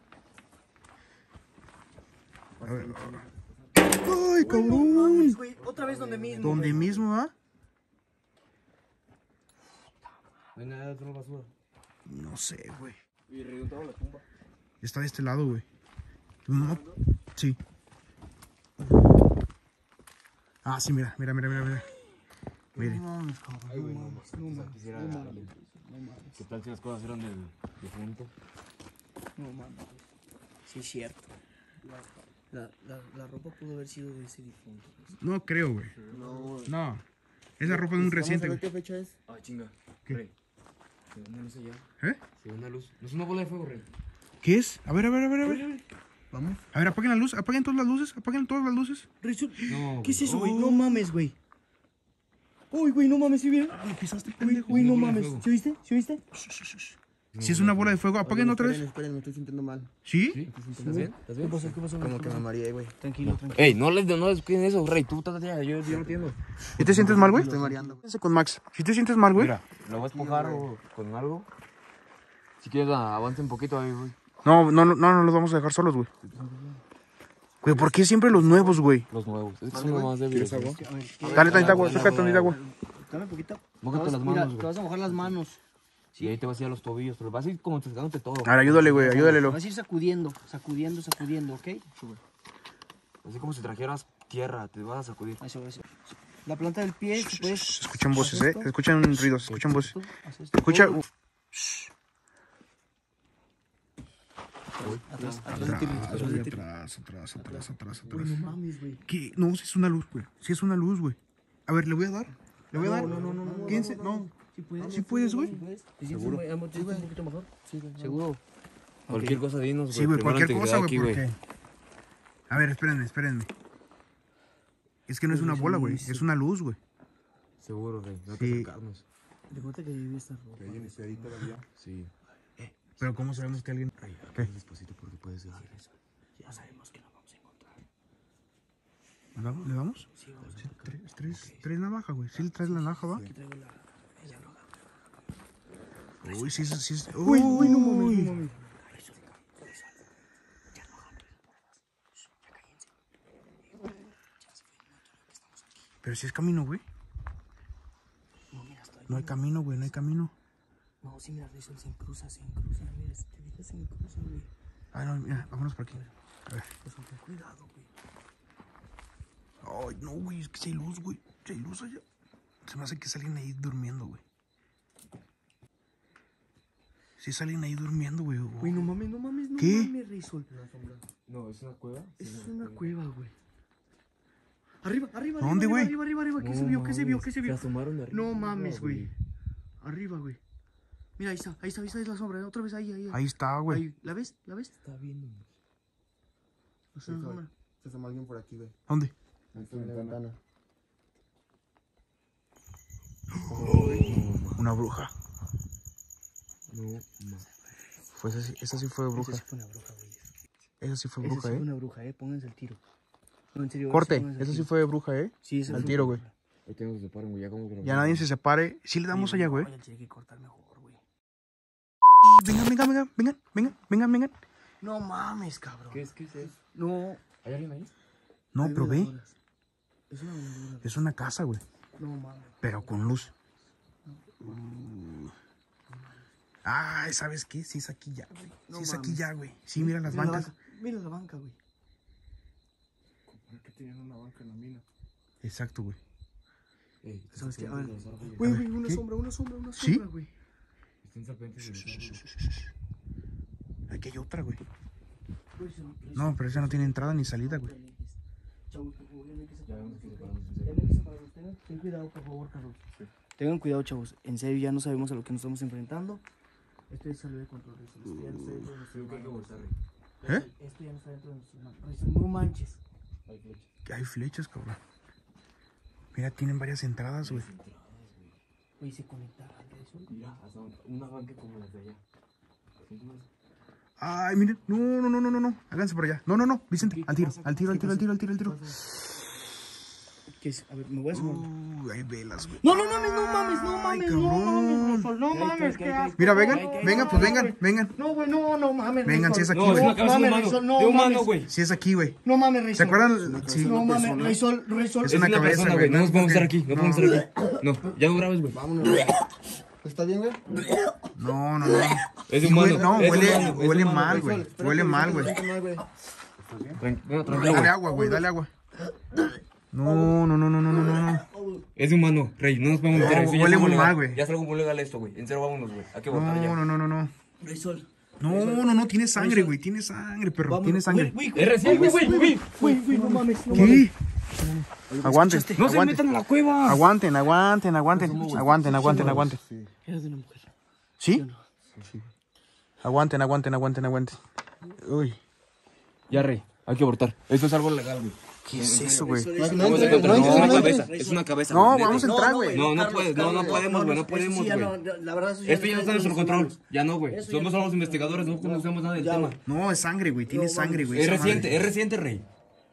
[SPEAKER 2] A ver. ¡Ay, cabrón!
[SPEAKER 1] Güey, otra vez donde mismo.
[SPEAKER 2] ¿Dónde mismo, ah?
[SPEAKER 5] No hay nada de basura.
[SPEAKER 2] No sé, güey.
[SPEAKER 5] Y reguntaba la tumba.
[SPEAKER 2] Está de este lado, güey. No. Sí. Ah, sí, mira. Miren.
[SPEAKER 5] ¿Qué tal si las cosas eran del difunto?
[SPEAKER 1] No mames. Sí, es cierto. La ropa pudo haber sido de ese difunto.
[SPEAKER 2] No creo, güey. No. Esa ropa es muy reciente, güey.
[SPEAKER 4] ¿Qué fecha es?
[SPEAKER 5] Ay, chinga.
[SPEAKER 2] ¿Qué?
[SPEAKER 5] Rey. Se ve una luz allá.
[SPEAKER 2] ¿Eh?
[SPEAKER 5] Se ve una luz. No es una bola de fuego, Rey.
[SPEAKER 2] ¿Qué es? A ver.
[SPEAKER 4] Vamos.
[SPEAKER 2] A ver, apaguen la luz. Apaguen todas las luces.
[SPEAKER 5] No.
[SPEAKER 1] ¿Qué es eso, güey? No mames, güey. Uy, güey, no mames, ¿sí vieron?
[SPEAKER 2] Ah, lo pisaste, pendejo.
[SPEAKER 1] Güey, no
[SPEAKER 5] bola de
[SPEAKER 1] mames.
[SPEAKER 5] fuego.
[SPEAKER 1] ¿Sí viste?
[SPEAKER 2] Si es una bola de fuego, apaguen otra vez.
[SPEAKER 4] Esperen, me estoy sintiendo mal.
[SPEAKER 2] ¿Sí?
[SPEAKER 5] ¿Estás bien?
[SPEAKER 1] ¿Qué pasó?
[SPEAKER 4] Como que me mareé, güey.
[SPEAKER 1] Tranquilo.
[SPEAKER 5] Ey, no descuiden eso, Rey. Tú estás allá. Yo no entiendo.
[SPEAKER 2] ¿Y te sientes mal, güey?
[SPEAKER 4] Estoy mareando.
[SPEAKER 2] Quédense con Max. Si te sientes mal, güey.
[SPEAKER 5] Mira, lo voy a esponjar con algo. Si quieres, avance un poquito ahí, güey.
[SPEAKER 2] No los vamos a dejar solos, güey. Güey, ¿por qué siempre los nuevos, güey?
[SPEAKER 5] Los nuevos. Es que son los más débiles.
[SPEAKER 2] Dale tantita agua, saca tantita agua.
[SPEAKER 1] Dame un poquito.
[SPEAKER 5] Mójate las
[SPEAKER 1] Mira,
[SPEAKER 5] manos,
[SPEAKER 1] te
[SPEAKER 5] güey.
[SPEAKER 1] vas a mojar las manos.
[SPEAKER 5] Y ahí te vas a ir a los tobillos. Pero vas a ir como sacándote todo.
[SPEAKER 2] A ver, ayúdale, güey, ayúdale.
[SPEAKER 1] Vas a ir sacudiendo, ¿ok?
[SPEAKER 5] Así como si trajeras tierra. Te vas a sacudir.
[SPEAKER 1] Eso. La planta del pie, si puedes.
[SPEAKER 2] Escuchan voces, escuchan ruidos, escuchan voces.
[SPEAKER 1] Haz esto.
[SPEAKER 2] Escucha.
[SPEAKER 1] Atrás
[SPEAKER 2] Atrás.
[SPEAKER 1] Güey, no mames, güey.
[SPEAKER 2] ¿Qué? No, si es una luz, güey. Si es una luz, güey. A ver, le voy a dar.
[SPEAKER 1] No.
[SPEAKER 2] Quédense, no.
[SPEAKER 1] ¿Sí
[SPEAKER 2] puedes, güey?
[SPEAKER 1] ¿Seguro? ¿Un poquito mejor? ¿Seguro?
[SPEAKER 5] Cualquier cosa dinos, güey.
[SPEAKER 2] Sí, güey,
[SPEAKER 5] Primero
[SPEAKER 2] cualquier cosa,
[SPEAKER 5] integridad
[SPEAKER 2] güey,
[SPEAKER 5] aquí,
[SPEAKER 2] porque... A ver, espérenme. Es que no es una bola, güey. Es una luz, güey.
[SPEAKER 5] Seguro, Rey. No
[SPEAKER 2] Sí.
[SPEAKER 5] te acercarnos.
[SPEAKER 1] De cuenta que ahí está ropa.
[SPEAKER 5] Sí.
[SPEAKER 2] Pero ¿cómo sabemos que alguien...
[SPEAKER 5] Rey,
[SPEAKER 2] ¿Qué?
[SPEAKER 5] despacito porque puedes dejar eso.
[SPEAKER 1] Ya sabemos que nos vamos a encontrar.
[SPEAKER 2] ¿Le damos?
[SPEAKER 1] Sí, vamos a
[SPEAKER 2] Sí, tres navajas, güey. Sí le traes la navaja, ¿va?
[SPEAKER 1] Aquí traigo la roja.
[SPEAKER 2] Uy, sí es...
[SPEAKER 1] Uy, no mames.
[SPEAKER 2] Pero si es camino, güey.
[SPEAKER 1] No, mira, está ahí.
[SPEAKER 2] No hay camino, güey, no hay camino.
[SPEAKER 1] No, sí, mira, Rizzo, se encruza. Mira, si te fijas, se encruza, güey.
[SPEAKER 2] Ah, no, mira, vámonos por aquí. A ver.
[SPEAKER 1] Pues con cuidado, güey.
[SPEAKER 2] Ay, no, güey, es que si hay luz, güey. Si hay luz allá. Se me hace que salen ahí durmiendo, güey. Si salen ahí durmiendo, güey.
[SPEAKER 1] Güey, no mames, no
[SPEAKER 2] ¿Qué?
[SPEAKER 1] mames, Rizzo.
[SPEAKER 5] No, ¿es una cueva?
[SPEAKER 1] Es una cueva, güey. Arriba.
[SPEAKER 2] ¿Dónde, güey?
[SPEAKER 1] Arriba. ¿Qué se vio?
[SPEAKER 5] Se asomaron de arriba.
[SPEAKER 1] No mames, güey. Arriba, güey. Mira, ahí está es la sombra. Otra vez ahí.
[SPEAKER 2] Ahí está, güey.
[SPEAKER 1] Ahí. ¿La ves?
[SPEAKER 5] Está viendo.
[SPEAKER 1] O sea, una sombra.
[SPEAKER 4] Se asoma alguien por aquí, güey.
[SPEAKER 2] ¿Dónde?
[SPEAKER 4] Aquí en la ventana.
[SPEAKER 2] Una bruja.
[SPEAKER 5] No,
[SPEAKER 2] Esa sí fue bruja.
[SPEAKER 1] Esa sí fue una bruja, güey.
[SPEAKER 2] Esa sí fue
[SPEAKER 1] Esa
[SPEAKER 2] bruja,
[SPEAKER 1] sí fue una bruja, pónganse el tiro. No, en serio.
[SPEAKER 2] Corte.
[SPEAKER 1] pónganse el
[SPEAKER 2] Esa sí
[SPEAKER 1] tiro.
[SPEAKER 2] fue bruja,
[SPEAKER 1] Sí, esa
[SPEAKER 2] Al
[SPEAKER 1] fue
[SPEAKER 2] tiro,
[SPEAKER 1] una
[SPEAKER 2] güey.
[SPEAKER 1] bruja.
[SPEAKER 5] Ahí que no se separen, güey. Ya como que nos
[SPEAKER 2] Ya nadie se separe. Sí le damos allá, güey.
[SPEAKER 1] Oye, tiene que cortar mejor, güey.
[SPEAKER 2] Vengan.
[SPEAKER 1] No mames, cabrón.
[SPEAKER 5] ¿Qué es eso?
[SPEAKER 1] No.
[SPEAKER 5] ¿Hay alguien ahí?
[SPEAKER 2] No, pero ve.
[SPEAKER 1] Es una veladora.
[SPEAKER 2] Es una casa, güey.
[SPEAKER 1] No mames.
[SPEAKER 2] Pero con luz. Ay, ¿sabes qué? Sí es aquí ya, güey.
[SPEAKER 1] No
[SPEAKER 2] Sí es aquí
[SPEAKER 1] mames.
[SPEAKER 2] ya, güey. Sí, mira las bancas.
[SPEAKER 1] Mira la banca, güey.
[SPEAKER 3] ¿Por qué tenían una banca en la mina?
[SPEAKER 2] Exacto, güey.
[SPEAKER 1] ¿Sabes qué? A ver.
[SPEAKER 2] A
[SPEAKER 1] Güey,
[SPEAKER 2] ver,
[SPEAKER 1] una
[SPEAKER 2] ¿qué?
[SPEAKER 1] sombra, una sombra, una
[SPEAKER 2] ¿Sí?
[SPEAKER 1] sombra, güey.
[SPEAKER 5] Están serpientes en el árbol.
[SPEAKER 2] Aquí hay otra, güey.
[SPEAKER 1] Rayson,
[SPEAKER 2] No, pero esa no tiene entrada ni salida, güey.
[SPEAKER 1] Chavos, por favor, ya no hay que
[SPEAKER 5] Ya
[SPEAKER 1] separarnos.
[SPEAKER 5] vemos que separamos en
[SPEAKER 1] Ya
[SPEAKER 5] serio.
[SPEAKER 1] no hay que separarnos. Ten cuidado, por favor, Carlos. Tengan cuidado, chavos. En serio, ya no sabemos a lo que nos estamos enfrentando. Esto es salud de control, Rayson. Esto ya no está dentro de nuestras
[SPEAKER 5] Creo que hay que
[SPEAKER 1] manos.
[SPEAKER 5] voltear,
[SPEAKER 2] ¿Eh?
[SPEAKER 1] Esto ya no está dentro de nuestras manos. Rayson, no manches.
[SPEAKER 5] Hay flechas.
[SPEAKER 2] Que hay flechas, cabrón. Mira, tienen varias entradas, güey.
[SPEAKER 1] Güey, se conectará, Rayson.
[SPEAKER 5] Mira, hasta una banca como las de allá.
[SPEAKER 2] Ay, miren. No, no, no, no, no, no. Háganse por allá. No, no, no. Vicente, al tiro, al tiro, al tiro, al tiro, al tiro, al tiro.
[SPEAKER 1] ¿Qué es? A ver, me voy a sumar.
[SPEAKER 2] Hay velas, güey.
[SPEAKER 1] No, no mames, no mames, no mames, no mames, Rayson, no mames, qué asco.
[SPEAKER 2] Mira, vengan,
[SPEAKER 1] No,
[SPEAKER 2] vengan, pues vengan, vengan.
[SPEAKER 1] No, güey, no mames,
[SPEAKER 2] Vengan,
[SPEAKER 1] Rayson.
[SPEAKER 2] si es aquí,
[SPEAKER 5] No, es
[SPEAKER 2] güey.
[SPEAKER 5] una cabeza de
[SPEAKER 1] mames,
[SPEAKER 5] humano.
[SPEAKER 1] Rayson, no
[SPEAKER 5] De humano,
[SPEAKER 1] mames.
[SPEAKER 5] güey.
[SPEAKER 2] Si es aquí, güey.
[SPEAKER 1] No mames, Rayson.
[SPEAKER 2] ¿Se acuerdan? Sí.
[SPEAKER 1] No mames, Rayson.
[SPEAKER 5] Es
[SPEAKER 2] una
[SPEAKER 5] una
[SPEAKER 2] cabeza,
[SPEAKER 5] persona,
[SPEAKER 2] güey,
[SPEAKER 5] güey. No nos podemos estar aquí. No podemos estar aquí. No, ya no grabes, güey.
[SPEAKER 4] ¿Está bien, güey?
[SPEAKER 2] No, no, no.
[SPEAKER 5] Es de
[SPEAKER 2] Sí, güey,
[SPEAKER 5] humano.
[SPEAKER 2] no,
[SPEAKER 5] es de
[SPEAKER 2] huele,
[SPEAKER 5] humano, es de
[SPEAKER 2] huele
[SPEAKER 5] humano,
[SPEAKER 2] mal,
[SPEAKER 5] güey.
[SPEAKER 2] güey. Huele mal, güey.
[SPEAKER 5] Tranquilo,
[SPEAKER 2] Dale
[SPEAKER 5] güey.
[SPEAKER 2] agua, güey, dale agua. No, no, no, no, no, no, no.
[SPEAKER 5] Es de humano, Rey. No nos podemos meter.
[SPEAKER 2] No,
[SPEAKER 5] Eso ya
[SPEAKER 2] huele
[SPEAKER 5] es algo
[SPEAKER 2] muy mal,
[SPEAKER 5] legal.
[SPEAKER 2] güey.
[SPEAKER 5] Ya es algo muy legal esto, güey. En serio, vámonos, güey. Hay que votar ya.
[SPEAKER 2] No, no, no, no, no.
[SPEAKER 1] Rayson.
[SPEAKER 2] No, no, no, tiene sangre, güey. Tiene sangre, perro. Tiene sangre.
[SPEAKER 5] Es reciente, güey.
[SPEAKER 1] Güey, no mames. No mames.
[SPEAKER 2] ¿Qué? Aguanten,
[SPEAKER 5] No se
[SPEAKER 2] aguanten.
[SPEAKER 5] metan a la cueva.
[SPEAKER 2] Aguanten, aguanten, aguanten. Aguanten, aguanten, aguanten.
[SPEAKER 1] Eres de una mujer.
[SPEAKER 2] ¿Sí? Aguanten, aguanten, aguanten, aguanten. Uy.
[SPEAKER 5] Ya, Rey. Hay que abortar. Esto es algo legal, güey.
[SPEAKER 2] ¿Qué es eso, güey?
[SPEAKER 5] No, es una cabeza. Es una cabeza.
[SPEAKER 2] No,
[SPEAKER 5] neta.
[SPEAKER 2] vamos a entrar, güey.
[SPEAKER 5] No, no puedes, no, no podemos, güey, no
[SPEAKER 1] eso
[SPEAKER 5] podemos,
[SPEAKER 1] sí ya
[SPEAKER 5] güey.
[SPEAKER 1] no, la verdad, eso
[SPEAKER 5] Esto ya no está en nuestro
[SPEAKER 1] nuestras
[SPEAKER 5] control.
[SPEAKER 1] manos.
[SPEAKER 5] Ya no, güey.
[SPEAKER 1] Eso ya
[SPEAKER 5] Somos
[SPEAKER 1] no-
[SPEAKER 5] solo los investigadores, no conocemos nada del
[SPEAKER 1] Ya,
[SPEAKER 5] tema.
[SPEAKER 1] güey.
[SPEAKER 2] No, es sangre, güey. Tiene sangre, güey.
[SPEAKER 5] Es
[SPEAKER 2] esa
[SPEAKER 5] reciente,
[SPEAKER 2] madre.
[SPEAKER 5] es reciente, Rey.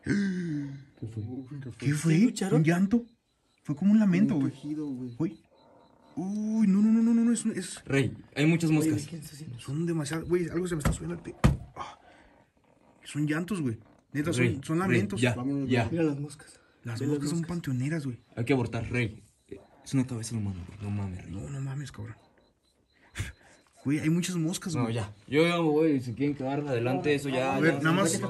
[SPEAKER 2] ¿Qué fue?
[SPEAKER 1] escucharon?
[SPEAKER 2] ¿Un llanto? Fue como un lamento, güey. Uy. Uy, no, no, no, no, no, es...
[SPEAKER 5] Rey, hay muchas moscas.
[SPEAKER 2] Son demasiadas... Güey, algo se me está subiendo al Son llantos, güey. Neta,
[SPEAKER 5] Rey,
[SPEAKER 2] son
[SPEAKER 5] Rey,
[SPEAKER 2] lamentos.
[SPEAKER 5] Ya, ya.
[SPEAKER 1] Mira las moscas.
[SPEAKER 2] Las moscas son panteoneras, güey.
[SPEAKER 5] Hay que abortar, Rey. Es una cabeza de humano, güey. No mames, Rey.
[SPEAKER 2] No, no mames, cabrón. Güey, hay muchas moscas, güey.
[SPEAKER 5] No, ya. Yo ya me voy. Si quieren quedar adelante, eso ya.
[SPEAKER 2] A ver,
[SPEAKER 5] ya-
[SPEAKER 2] nada más...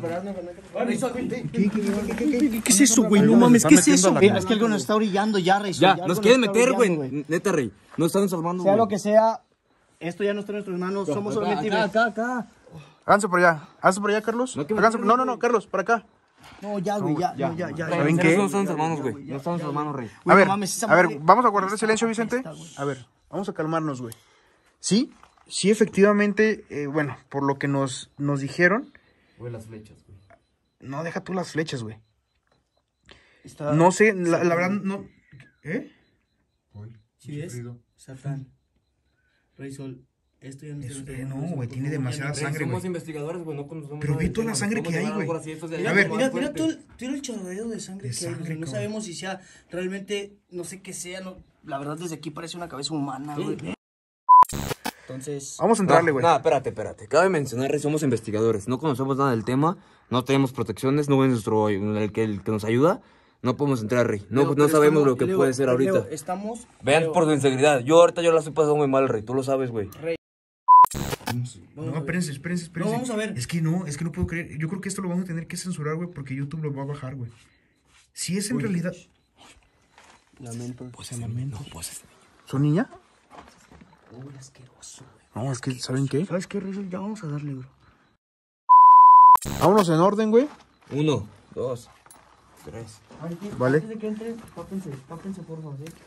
[SPEAKER 1] ¿Qué es eso, güey? No mames, ¿qué es eso? Es que algo nos está orillando ya, Rayson.
[SPEAKER 5] Ya,
[SPEAKER 1] algo
[SPEAKER 5] nos quieren
[SPEAKER 1] está
[SPEAKER 5] meter,
[SPEAKER 1] orillando,
[SPEAKER 5] güey. Neta, Rey. Nos están salvando,
[SPEAKER 1] Sea
[SPEAKER 5] güey.
[SPEAKER 1] lo que sea, esto ya no está en nuestras manos. Somos solamente...
[SPEAKER 5] acá.
[SPEAKER 2] Háganse por allá. Háganse por allá, Carlos.
[SPEAKER 5] No, que me-
[SPEAKER 2] Háganse... No, no, no, Carlos, para acá.
[SPEAKER 1] No, ya, güey, ya.
[SPEAKER 2] ¿Saben qué?
[SPEAKER 5] No están hermanos, güey. No están hermanos, Rey.
[SPEAKER 2] A ver,
[SPEAKER 1] no mames, esa
[SPEAKER 2] a ver,
[SPEAKER 1] madre-
[SPEAKER 2] vamos a guardar el silencio, Vicente. A ver, vamos a calmarnos, güey. Sí, sí, efectivamente, bueno, por lo que nos dijeron,
[SPEAKER 5] Güey, las flechas, güey.
[SPEAKER 2] no, deja tú las flechas, güey.
[SPEAKER 1] Está...
[SPEAKER 2] No sé, la verdad, no... ¿Eh?
[SPEAKER 1] ¿Sí ves? Satán. Rayson, esto ya no está en nuestras
[SPEAKER 2] no,
[SPEAKER 1] manos.
[SPEAKER 2] güey, tiene demasiada
[SPEAKER 5] Rey,
[SPEAKER 2] sangre,
[SPEAKER 5] somos
[SPEAKER 2] güey.
[SPEAKER 5] investigadores, güey. No conocemos
[SPEAKER 2] Pero
[SPEAKER 5] nada
[SPEAKER 2] ve
[SPEAKER 5] del
[SPEAKER 2] toda la
[SPEAKER 5] tema,
[SPEAKER 2] sangre
[SPEAKER 5] güey.
[SPEAKER 2] que hay,
[SPEAKER 5] Podemos
[SPEAKER 2] güey.
[SPEAKER 5] hablar así, esto es de
[SPEAKER 1] Mira,
[SPEAKER 2] A ver,
[SPEAKER 1] mira todo el chorreo de sangre
[SPEAKER 2] De
[SPEAKER 1] que hay.
[SPEAKER 2] sangre,
[SPEAKER 1] No
[SPEAKER 2] cabrón.
[SPEAKER 1] sabemos si sea realmente, no sé qué sea. No, la verdad, desde aquí parece una cabeza humana, güey. Entonces,
[SPEAKER 2] Vamos a entrarle, güey.
[SPEAKER 5] No, espérate. Cabe mencionar, Rey, somos investigadores. No conocemos nada del tema. No tenemos protecciones. No es nuestro... El que nos ayuda. No podemos entrar, Rey. No,
[SPEAKER 1] Leo,
[SPEAKER 5] no
[SPEAKER 1] pero
[SPEAKER 5] sabemos
[SPEAKER 1] estamos-
[SPEAKER 5] lo que
[SPEAKER 1] Leo,
[SPEAKER 5] puede ser ahorita.
[SPEAKER 1] Leo, estamos...
[SPEAKER 5] Vean
[SPEAKER 1] Leo,
[SPEAKER 5] por su integridad. Yo ahorita yo la estoy pasando muy mal, Rey. Tú lo sabes, güey.
[SPEAKER 2] No, espérense.
[SPEAKER 1] No, vamos a ver.
[SPEAKER 2] Es que no puedo creer. Yo creo que esto lo vamos a tener que censurar, güey, porque YouTube lo va a bajar, güey. Si es en realidad...
[SPEAKER 1] Lamento.
[SPEAKER 2] ¿Son niña?
[SPEAKER 1] Uy, asqueroso, güey.
[SPEAKER 2] No, es que, ¿saben qué?
[SPEAKER 1] ¿Sabes qué, Rayson? Ya vamos a darle, bro.
[SPEAKER 2] Vámonos en orden, güey.
[SPEAKER 5] 1, 2, 3.
[SPEAKER 2] Vale.
[SPEAKER 1] Antes de que entren, tápense, por favor, ¿sí?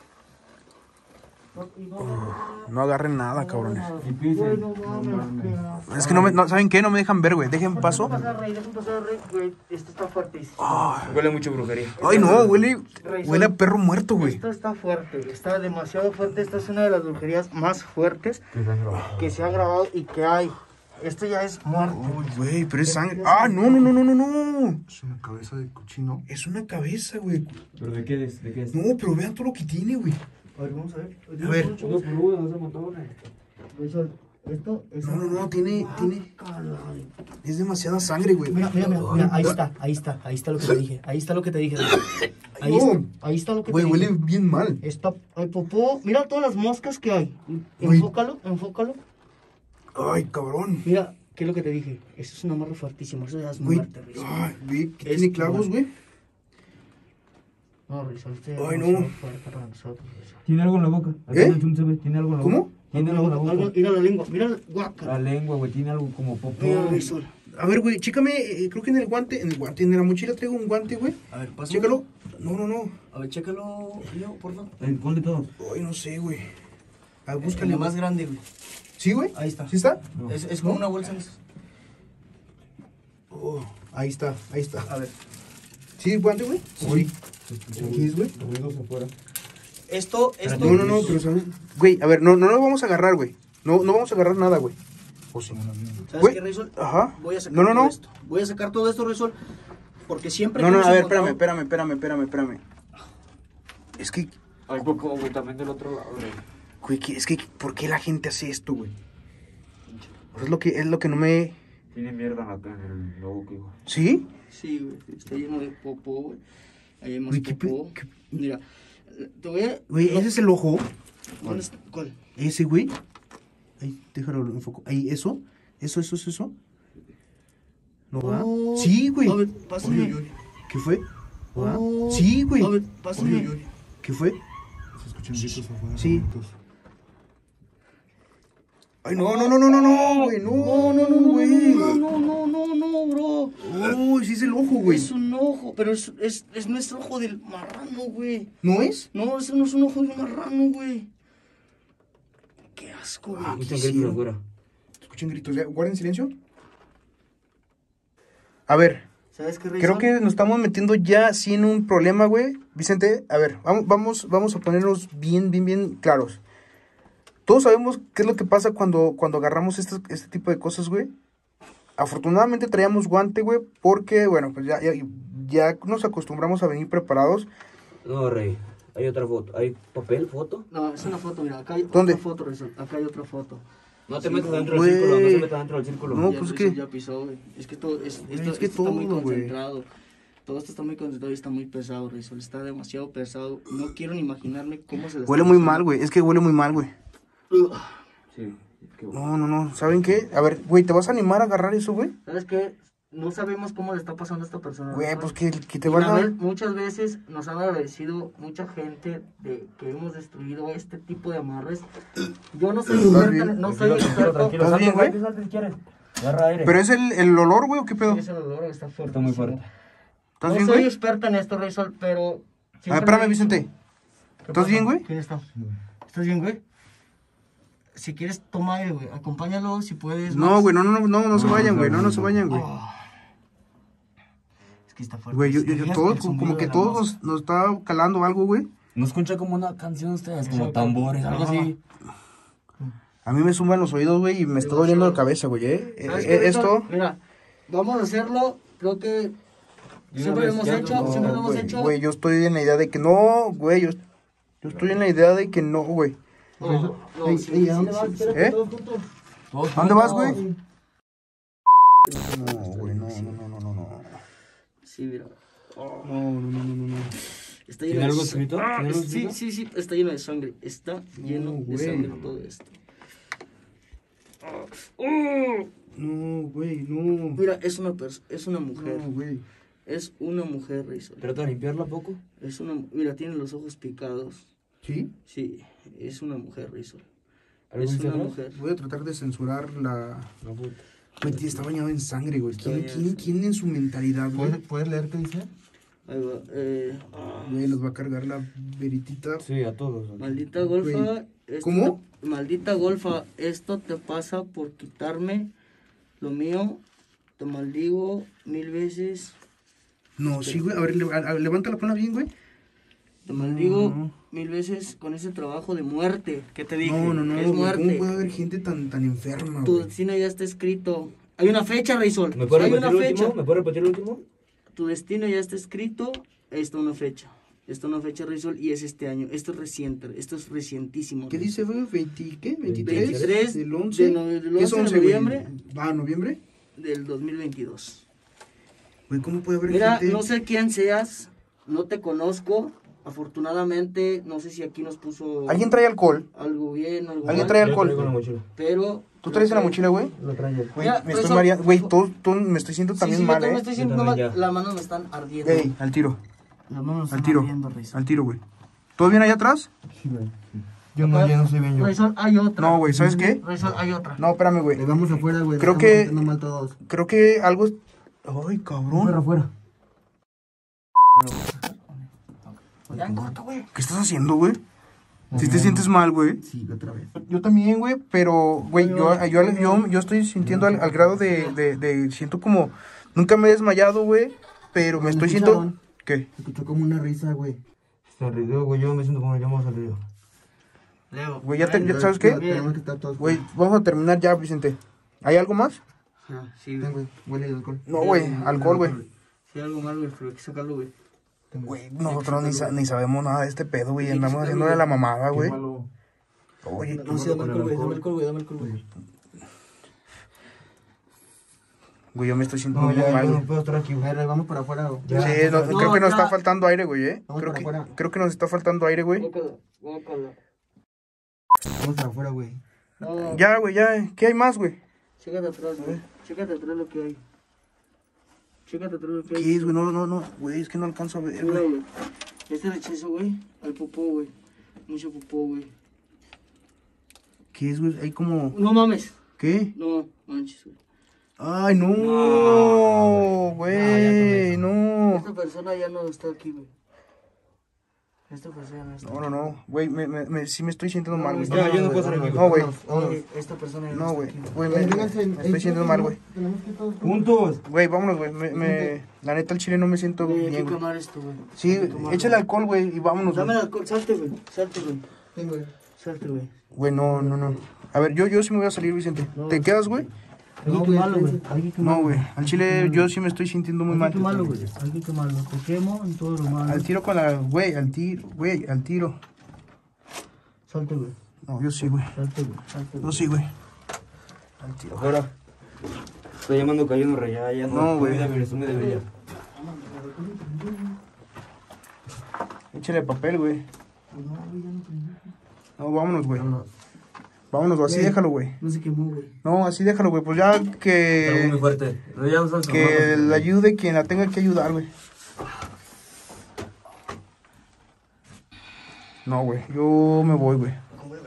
[SPEAKER 2] No agarren nada, cabrones.
[SPEAKER 1] Güey, no mames,
[SPEAKER 2] Es que no, ¿saben qué? No me dejan ver, güey. Dejen paso.
[SPEAKER 1] Dejen pasar, Rey, güey. Esto está fuertísimo.
[SPEAKER 5] Huele mucho brujería.
[SPEAKER 2] Ay, no, huele a perro muerto, güey.
[SPEAKER 1] Esto está fuerte, está demasiado fuerte. Esta es una de las brujerías más fuertes que se han grabado y que hay. Esto ya es muerte.
[SPEAKER 2] Uy, güey, pero es sangre. Ah, no, no, no, no, no, no.
[SPEAKER 3] Es una cabeza de cochino.
[SPEAKER 2] Es una cabeza, güey.
[SPEAKER 5] ¿Pero de qué es? ¿De qué es?
[SPEAKER 2] No, pero vean todo lo que tiene, güey.
[SPEAKER 1] A ver, vamos a ver.
[SPEAKER 2] A ver.
[SPEAKER 5] Unos peludos, no se montones.
[SPEAKER 1] Rayson, Esto es...
[SPEAKER 2] No, tiene... Es demasiada sangre, güey.
[SPEAKER 1] Mira, ahí está lo que te dije. Ahí está lo que te dije. Ahí está lo que te
[SPEAKER 2] Güey,
[SPEAKER 1] dije.
[SPEAKER 2] huele bien mal.
[SPEAKER 1] Está, hay popó. Mira todas las moscas que hay.
[SPEAKER 2] Güey.
[SPEAKER 1] Enfócalo.
[SPEAKER 2] Ay, cabrón.
[SPEAKER 1] Mira, ¿qué es lo que te dije? Eso es un amarre fuertísimo. Eso ya es
[SPEAKER 2] Güey,
[SPEAKER 1] muerte, Rizal.
[SPEAKER 2] ay, güey, ¿qué
[SPEAKER 1] Es
[SPEAKER 2] tiene clavos, güey?
[SPEAKER 1] No, Rizal, este
[SPEAKER 2] Ay,
[SPEAKER 1] es
[SPEAKER 2] no.
[SPEAKER 1] demasiado fuerte para nosotros, Rizal.
[SPEAKER 6] Tiene algo en la boca. Acá
[SPEAKER 2] ¿Eh?
[SPEAKER 6] en el zoom se ve, tiene algo en la boca.
[SPEAKER 2] ¿Cómo?
[SPEAKER 6] Tiene algo en la boca.
[SPEAKER 1] Mira la lengua, mira la guaca.
[SPEAKER 6] La lengua, güey, tiene algo como popó.
[SPEAKER 1] Mira, Rizal.
[SPEAKER 2] A ver, güey, chécame, creo que en el guante, en la mochila traigo un guante, güey.
[SPEAKER 1] A ver, pásame.
[SPEAKER 2] Chécalo. No.
[SPEAKER 1] A ver, chécalo, Leo, por favor.
[SPEAKER 6] ¿Cuál de todos?
[SPEAKER 2] Ay, no sé, güey. A ver,
[SPEAKER 1] Búscale
[SPEAKER 2] búscale
[SPEAKER 1] más grande, güey.
[SPEAKER 2] ¿Sí, güey?
[SPEAKER 1] Ahí está.
[SPEAKER 2] ¿Sí está?
[SPEAKER 6] No.
[SPEAKER 1] Es como una bolsa.
[SPEAKER 2] Oh, ahí está.
[SPEAKER 1] A ver.
[SPEAKER 2] ¿Sí, guante, güey?
[SPEAKER 6] Uy.
[SPEAKER 2] Sí. ¿Qué es, güey?
[SPEAKER 6] Ruidos afuera.
[SPEAKER 1] Esto.
[SPEAKER 2] No, pero ¿sabes? Güey, a ver, no lo vamos a agarrar, güey. No vamos a agarrar nada, güey. O sí.
[SPEAKER 1] ¿Sabes
[SPEAKER 2] Güey.
[SPEAKER 1] qué, Rizal?
[SPEAKER 2] Ajá.
[SPEAKER 1] Voy a sacar
[SPEAKER 2] No.
[SPEAKER 1] todo esto. Voy a sacar todo esto, Rizal. Porque siempre.
[SPEAKER 2] No,
[SPEAKER 1] que hemos
[SPEAKER 2] a ver,
[SPEAKER 1] encontrado-
[SPEAKER 2] espérame. Es que,
[SPEAKER 6] Hay popó, güey, también del otro lado, güey.
[SPEAKER 2] güey, ¿por qué la gente hace esto, güey? Es lo que no me...
[SPEAKER 6] Tiene mierda acá en el lobo, güey.
[SPEAKER 2] ¿Sí?
[SPEAKER 1] Sí, güey. Está lleno de popó, güey. Ahí hay más
[SPEAKER 2] Güey, ¿qué
[SPEAKER 1] popó. Mira. Te voy a.
[SPEAKER 2] Güey, ese es el ojo.
[SPEAKER 1] ¿Dónde está? ¿Cuál?
[SPEAKER 2] Ese, güey. Ahí, déjalo enfoco. Ahí, eso. ¿No va?
[SPEAKER 1] Oh,
[SPEAKER 2] Sí, güey.
[SPEAKER 1] A ver, pásame.
[SPEAKER 2] ¿Qué fue? ¿Va?
[SPEAKER 1] Oh,
[SPEAKER 2] Sí, güey.
[SPEAKER 1] A ver, pásame.
[SPEAKER 2] ¿Qué fue?
[SPEAKER 3] Se escuchan gritos afuera.
[SPEAKER 2] Sí.
[SPEAKER 3] gritos.
[SPEAKER 2] Ay, no, güey. No, güey.
[SPEAKER 1] No, bro.
[SPEAKER 2] Uy, sí es el ojo, güey.
[SPEAKER 1] Es un ojo, pero es nuestro ojo del marrano, güey.
[SPEAKER 2] ¿No es?
[SPEAKER 1] No, ese no es un ojo del marrano, güey. Qué asco, güey.
[SPEAKER 6] Escuchan gritos afuera.
[SPEAKER 2] Escuchen gritos. ¿Ya? Guarden silencio. A ver,
[SPEAKER 1] ¿Sabes qué, Rizal?
[SPEAKER 2] creo que nos estamos metiendo ya sí en un problema, güey. Vicente, a ver, vamos a ponernos bien claros. Todos sabemos qué es lo que pasa cuando agarramos este tipo de cosas, güey. Afortunadamente traíamos guante, güey, porque, bueno, pues ya nos acostumbramos a venir preparados.
[SPEAKER 6] No, Rey. Hay otra foto. ¿Hay papel, foto?
[SPEAKER 1] No, es una foto, mira. Acá hay
[SPEAKER 2] ¿Dónde?
[SPEAKER 1] otra foto, Rizal. Acá hay otra foto.
[SPEAKER 6] No te
[SPEAKER 1] Sí,
[SPEAKER 6] metas dentro
[SPEAKER 2] güey.
[SPEAKER 6] del círculo, no se metas dentro del círculo.
[SPEAKER 2] No,
[SPEAKER 1] Ya,
[SPEAKER 2] pues,
[SPEAKER 1] Rizal
[SPEAKER 2] ¿qué?
[SPEAKER 1] ya pisó, güey. Es que todo, esto
[SPEAKER 2] Es que
[SPEAKER 1] está muy
[SPEAKER 2] todo, güey.
[SPEAKER 1] concentrado. Todo esto está muy concentrado y está muy pesado, Rizal. Está demasiado pesado. No quiero ni imaginarme cómo se le
[SPEAKER 2] Huele muy mal, güey. Es que huele muy mal, güey.
[SPEAKER 6] Sí. Qué
[SPEAKER 2] No. ¿Saben qué? A ver, güey, ¿te vas a animar a agarrar eso, güey?
[SPEAKER 1] ¿Sabes qué? No sabemos cómo le está pasando a esta persona.
[SPEAKER 2] Güey,
[SPEAKER 1] ¿verdad?
[SPEAKER 2] pues que te
[SPEAKER 1] Y
[SPEAKER 2] van a...
[SPEAKER 1] muchas veces nos han agradecido mucha gente de que hemos destruido este tipo de amarres. Yo no soy experto,
[SPEAKER 2] bien?
[SPEAKER 1] no soy experto.
[SPEAKER 6] Tranquilo,
[SPEAKER 2] ¿Estás bien, güey?
[SPEAKER 6] salte si quieres. Agarra aire.
[SPEAKER 2] ¿Pero es el olor, güey, o qué pedo?
[SPEAKER 1] Sí, ese olor está fuerte.
[SPEAKER 6] Está muy fuerte.
[SPEAKER 2] ¿Estás
[SPEAKER 1] No
[SPEAKER 2] bien,
[SPEAKER 1] soy
[SPEAKER 2] güey?
[SPEAKER 1] experto en esto, Rizal, pero...
[SPEAKER 2] A ver,
[SPEAKER 1] siempre
[SPEAKER 2] espérame,
[SPEAKER 1] me-
[SPEAKER 2] Vicente.
[SPEAKER 1] ¿Qué
[SPEAKER 2] ¿Estás
[SPEAKER 1] pasa?
[SPEAKER 2] bien, güey?
[SPEAKER 1] ¿Quién está? ¿Estás bien, güey? Si quieres, toma aire, güey. Acompáñalo si puedes.
[SPEAKER 2] No,
[SPEAKER 1] más.
[SPEAKER 2] güey, no se vayan, güey. No se vayan, güey.
[SPEAKER 1] Ah. Es que está fuerte.
[SPEAKER 2] Güey, yo
[SPEAKER 1] ¿Dejas
[SPEAKER 2] todos,
[SPEAKER 1] el zumbido
[SPEAKER 2] como que
[SPEAKER 1] de la
[SPEAKER 2] todos
[SPEAKER 1] mosca?
[SPEAKER 2] nos está calando algo, güey.
[SPEAKER 6] ¿No escucha como una canción ustedes? Como tambores, algo así.
[SPEAKER 2] A mí me suman los oídos, güey, y me está doliendo la cabeza, güey,
[SPEAKER 1] ¿Sabes qué, Rizal?
[SPEAKER 2] esto...
[SPEAKER 1] Mira, vamos a hacerlo. Creo que siempre lo hemos hecho.
[SPEAKER 6] no,
[SPEAKER 1] Siempre lo hemos
[SPEAKER 2] güey,
[SPEAKER 1] hecho.
[SPEAKER 2] güey, yo estoy en la idea de que no, güey, yo estoy en la idea de que no, güey.
[SPEAKER 1] No,
[SPEAKER 2] Ey,
[SPEAKER 1] sí,
[SPEAKER 2] ey,
[SPEAKER 1] sí,
[SPEAKER 2] ¿a dónde
[SPEAKER 1] sí,
[SPEAKER 2] vas?
[SPEAKER 1] sí.
[SPEAKER 2] ¿Eh? ¿A dónde vas, güey? No, güey, no.
[SPEAKER 1] Sí, mira.
[SPEAKER 2] No.
[SPEAKER 1] Está
[SPEAKER 6] ¿Tiene
[SPEAKER 1] lleno
[SPEAKER 6] algo
[SPEAKER 1] de
[SPEAKER 6] escrito? ¿Tiene algo escrito?
[SPEAKER 1] Sí, está lleno de sangre. Está lleno de
[SPEAKER 2] güey.
[SPEAKER 1] sangre todo esto.
[SPEAKER 2] No, güey, no.
[SPEAKER 1] Mira, es una mujer.
[SPEAKER 2] No, güey.
[SPEAKER 1] Es una mujer, Rizal.
[SPEAKER 6] Trata de limpiarla poco.
[SPEAKER 1] Mira, tiene los ojos picados.
[SPEAKER 2] ¿Sí?
[SPEAKER 1] Sí, es una mujer, Rizal.
[SPEAKER 6] ¿Algo
[SPEAKER 1] Es
[SPEAKER 6] dice
[SPEAKER 1] una
[SPEAKER 6] atrás?
[SPEAKER 1] mujer.
[SPEAKER 2] Voy a tratar de censurar la...
[SPEAKER 6] La foto.
[SPEAKER 2] Güey, tío, está bañado en sangre, güey.
[SPEAKER 1] Está bañado en
[SPEAKER 2] ¿Quién en su mentalidad, güey?
[SPEAKER 3] ¿Puedes leer qué dice?
[SPEAKER 1] Ahí va.
[SPEAKER 2] Güey, nos va a cargar la veritita.
[SPEAKER 6] Sí, a todos.
[SPEAKER 1] Maldita golfa.
[SPEAKER 2] ¿Cómo?
[SPEAKER 1] Maldita golfa, esto te pasa por quitarme lo mío. Te maldigo 1000 veces.
[SPEAKER 2] No, sí, güey. A ver, levántala, ponla bien, güey.
[SPEAKER 1] Te maldigo
[SPEAKER 2] No.
[SPEAKER 1] 1000 veces con ese trabajo de muerte que te dije.
[SPEAKER 2] No,
[SPEAKER 1] Es
[SPEAKER 2] güey,
[SPEAKER 1] muerte.
[SPEAKER 2] ¿cómo puede haber gente tan enferma,
[SPEAKER 1] Tu
[SPEAKER 2] güey?
[SPEAKER 1] destino ya está escrito. Hay una fecha, Reisol.
[SPEAKER 6] ¿Me puede
[SPEAKER 1] Hay
[SPEAKER 6] repetir
[SPEAKER 1] una
[SPEAKER 6] el
[SPEAKER 1] fecha.
[SPEAKER 6] último? ¿Me puede repetir el último?
[SPEAKER 1] Tu destino ya está escrito. Ahí está una fecha. Está una fecha Reysol y es este año. Esto es reciente, esto es recientísimo.
[SPEAKER 2] ¿Qué dice, güey? ¿20 qué? ¿23?
[SPEAKER 1] 23
[SPEAKER 2] ¿Del 11?
[SPEAKER 1] del
[SPEAKER 2] ¿Qué es
[SPEAKER 1] 11 de
[SPEAKER 2] 11, güey?
[SPEAKER 1] noviembre
[SPEAKER 2] ¿Noviembre?
[SPEAKER 1] del 2022.
[SPEAKER 2] Güey, ¿cómo puede haber
[SPEAKER 1] Mira,
[SPEAKER 2] gente?
[SPEAKER 1] no sé quién seas, no te conozco. Afortunadamente, no sé si aquí nos puso
[SPEAKER 2] ¿Alguien trae alcohol?
[SPEAKER 1] algo bien, algo
[SPEAKER 2] ¿Alguien
[SPEAKER 1] mal,
[SPEAKER 2] trae
[SPEAKER 6] Yo traigo la
[SPEAKER 2] alcohol?
[SPEAKER 6] mochila.
[SPEAKER 1] pero...
[SPEAKER 2] ¿Tú traes en la mochila, güey?
[SPEAKER 6] Lo traigo.
[SPEAKER 2] Güey,
[SPEAKER 1] Mira,
[SPEAKER 2] me estoy
[SPEAKER 1] eso-
[SPEAKER 2] mareando. Güey, todo me estoy sintiendo
[SPEAKER 1] Sí,
[SPEAKER 2] también
[SPEAKER 1] sí, yo
[SPEAKER 2] mal,
[SPEAKER 1] también me estoy sintiendo
[SPEAKER 6] Yo
[SPEAKER 1] mal.
[SPEAKER 6] también ya.
[SPEAKER 1] Las manos me están ardiendo.
[SPEAKER 2] Ey, al tiro,
[SPEAKER 1] Las manos me están
[SPEAKER 2] al tiro,
[SPEAKER 1] ardiendo, Reysol.
[SPEAKER 2] al tiro, güey. ¿Todo bien allá atrás?
[SPEAKER 6] Sí, güey. Yo no sé bien yo.
[SPEAKER 1] Reysol, hay otra.
[SPEAKER 2] No, güey, ¿sabes qué?
[SPEAKER 1] Reysol, hay otra.
[SPEAKER 2] No, espérame, güey.
[SPEAKER 4] Le vamos afuera, güey.
[SPEAKER 2] Creo
[SPEAKER 4] nos
[SPEAKER 2] que-
[SPEAKER 4] estamos sintiendo mal todos.
[SPEAKER 2] Creo que algo... Ay, cabrón.
[SPEAKER 6] Afuera.
[SPEAKER 1] Ya en corto, güey.
[SPEAKER 2] ¿Qué estás haciendo, güey? Si te sientes mal, güey.
[SPEAKER 4] Sí, otra vez.
[SPEAKER 2] Yo también, güey, pero, güey, yo estoy sintiendo al grado de... Siento como... Nunca me he desmayado, güey, pero me estoy sintiendo...
[SPEAKER 4] escucharon?
[SPEAKER 2] ¿Qué?
[SPEAKER 4] Se escuchó como una risa, güey.
[SPEAKER 6] Se rió, güey. Yo me siento como llamo a salir.
[SPEAKER 1] Leo.
[SPEAKER 2] Güey, ¿sabes qué?
[SPEAKER 4] Tenemos que estar todos.
[SPEAKER 2] Güey, vamos a terminar ya, Vicente. ¿Hay algo más?
[SPEAKER 1] Ah, sí,
[SPEAKER 4] Ten,
[SPEAKER 1] güey.
[SPEAKER 4] güey. Huele el alcohol.
[SPEAKER 2] No, güey, alcohol, güey.
[SPEAKER 1] Sí, algo mal, güey, pero hay que sacarlo, güey.
[SPEAKER 2] Güey, nosotros ni sabemos nada de este pedo, güey. Andamos haciéndole la mamada, güey.
[SPEAKER 6] Malo.
[SPEAKER 2] Oye,
[SPEAKER 1] No, sí, dame alcohol, güey, dame alcohol, güey, dame alcohol, güey.
[SPEAKER 2] güey, yo me estoy sintiendo
[SPEAKER 6] No,
[SPEAKER 2] muy
[SPEAKER 6] ya
[SPEAKER 2] mal,
[SPEAKER 6] yo no
[SPEAKER 2] güey.
[SPEAKER 6] puedo estar aquí, güey.
[SPEAKER 4] Güey, vamos para afuera, güey.
[SPEAKER 6] Ya.
[SPEAKER 2] Sí, creo que nos
[SPEAKER 1] ya.
[SPEAKER 2] está faltando aire, güey,
[SPEAKER 4] Vamos
[SPEAKER 2] Creo
[SPEAKER 4] para afuera.
[SPEAKER 2] creo que nos está faltando aire, güey.
[SPEAKER 1] Guácala, guácala.
[SPEAKER 4] Vamos para afuera, güey.
[SPEAKER 1] No,
[SPEAKER 2] Ya, güey, ya. ¿Qué hay más, güey?
[SPEAKER 1] chécate atrás, güey. Chécate atrás lo que hay. Chécate atrás lo que hay.
[SPEAKER 2] ¿Qué es, güey? No, güey, es que no alcanzo a ver,
[SPEAKER 1] Mira,
[SPEAKER 2] güey.
[SPEAKER 1] güey. Este rechazo, güey, al popó, güey. Mucho popó, güey.
[SPEAKER 2] ¿Qué es, güey? Hay como...
[SPEAKER 1] No mames.
[SPEAKER 2] ¿Qué?
[SPEAKER 1] No, manches, güey.
[SPEAKER 2] Ay, no, güey, no.
[SPEAKER 1] Esta persona ya no está aquí, güey. Esta persona no está aquí.
[SPEAKER 2] No, güey, sí me estoy sintiendo mal, güey.
[SPEAKER 6] Ya, yo no puedo estar aquí.
[SPEAKER 2] No, güey,
[SPEAKER 1] Güey, esta persona ya no,
[SPEAKER 2] no,
[SPEAKER 1] está
[SPEAKER 2] güey,
[SPEAKER 1] aquí.
[SPEAKER 2] güey, me estoy sintiendo mal, güey.
[SPEAKER 4] Tenemos que todos.
[SPEAKER 6] Juntos.
[SPEAKER 2] Güey, vámonos, güey, la neta, el chile no me siento
[SPEAKER 1] Güey, hay
[SPEAKER 2] bien,
[SPEAKER 1] que
[SPEAKER 2] güey.
[SPEAKER 1] quemar esto, güey.
[SPEAKER 2] Sí,
[SPEAKER 1] Hay que quemarlo.
[SPEAKER 2] échale alcohol, güey, y vámonos,
[SPEAKER 1] Dame
[SPEAKER 2] güey.
[SPEAKER 1] el alcohol, salte, güey. Salte, güey.
[SPEAKER 4] Ten, güey.
[SPEAKER 1] Salte, güey.
[SPEAKER 2] Güey, no. A ver, yo sí me voy a salir, Vicente. ¿Te quedas, güey?
[SPEAKER 1] Hay que quemarlo, güey. Hay que quemarlo.
[SPEAKER 2] No, güey, al chile yo sí me estoy sintiendo muy
[SPEAKER 1] Hay
[SPEAKER 2] mal.
[SPEAKER 1] que quemarlo, güey. Hay que quemarlo. Te quemo en todo lo malo.
[SPEAKER 2] Al tiro con la... Güey, al tiro.
[SPEAKER 1] Salte, güey.
[SPEAKER 2] No, yo sí, güey.
[SPEAKER 1] Salte, güey. Salte, güey.
[SPEAKER 2] Yo sí, güey. Al tiro.
[SPEAKER 6] Afuera. Estoy llamando cayendo rey. Ya
[SPEAKER 2] No, güey.
[SPEAKER 6] Me debería.
[SPEAKER 2] Échale papel, güey. No, vámonos, güey. Vámonos, güey. Así déjalo, güey.
[SPEAKER 1] No se quemó, güey.
[SPEAKER 2] No, así déjalo, güey. Pues ya
[SPEAKER 6] Algo muy
[SPEAKER 2] que...
[SPEAKER 6] fuerte. No, ya no estamos
[SPEAKER 2] Que la ayude quien la tenga que ayudar, güey. No, güey. Yo me voy, güey.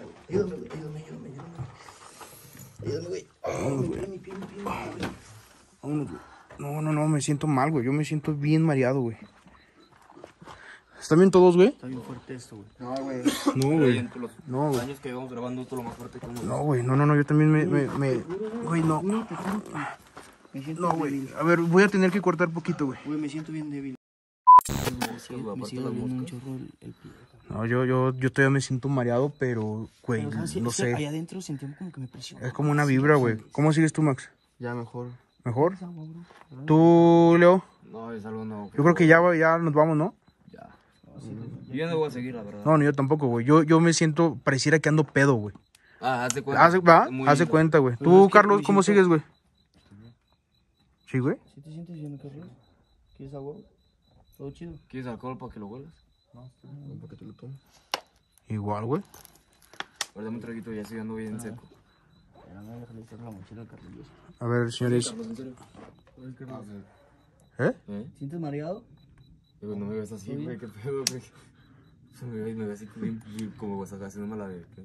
[SPEAKER 2] Vámonos, güey. No, me siento mal, güey. Yo me siento bien mareado, güey. ¿Están bien todos, güey?
[SPEAKER 1] Está bien fuerte esto, güey.
[SPEAKER 4] No, güey.
[SPEAKER 2] No, güey. No, güey.
[SPEAKER 5] años que llevamos grabando esto lo más fuerte que hemos...
[SPEAKER 2] No, güey. No, yo también Güey, no.
[SPEAKER 1] Me siento
[SPEAKER 2] No,
[SPEAKER 1] bien
[SPEAKER 2] güey.
[SPEAKER 1] débil.
[SPEAKER 2] A ver, voy a tener que cortar poquito, güey.
[SPEAKER 1] Güey, me siento bien débil. Me sigue doliendo un chorro el pie.
[SPEAKER 2] No, yo todavía me siento mareado, pero, güey,
[SPEAKER 1] Pero, ¿sabes?
[SPEAKER 2] no
[SPEAKER 1] Es que allá
[SPEAKER 2] sé.
[SPEAKER 1] adentro sentí como que me presiona.
[SPEAKER 2] Es como una vibra, güey. ¿Cómo sigues tú, Max?
[SPEAKER 4] Ya mejor.
[SPEAKER 2] ¿Mejor? ¿Tú, Leo?
[SPEAKER 5] No, es algo nuevo.
[SPEAKER 2] Yo creo que ya nos vamos, ¿no?
[SPEAKER 5] Ya. Yo ya no voy a seguir, la verdad.
[SPEAKER 2] No, ni yo tampoco, güey. Yo me siento, pareciera que ando pedo, güey.
[SPEAKER 5] Ah, haz de cuenta.
[SPEAKER 2] Hace cuenta, güey.
[SPEAKER 1] Pero
[SPEAKER 2] ¿Tú,
[SPEAKER 1] es que
[SPEAKER 2] Carlos,
[SPEAKER 1] me
[SPEAKER 2] cómo
[SPEAKER 1] siento-
[SPEAKER 2] sigues, güey? ¿Sí, güey?
[SPEAKER 1] ¿Sí te sientes bien, Carlos? ¿Quieres agua? ¿Todo chido?
[SPEAKER 5] ¿Quieres alcohol para que lo huelas?
[SPEAKER 4] Para que te lo tomes.
[SPEAKER 2] Igual, güey.
[SPEAKER 5] Ahora dame un traguito, ya estoy ando bien seco.
[SPEAKER 1] Déjale echar la mochila al Carlos.
[SPEAKER 2] A ver, señores.
[SPEAKER 5] ¿En serio?
[SPEAKER 2] ¿Eh?
[SPEAKER 5] ¿Eh?
[SPEAKER 1] ¿Sientes mareado?
[SPEAKER 5] Digo, no me ves así, güey, qué pedo, güey. Me ves así como vas acá haciéndome la de...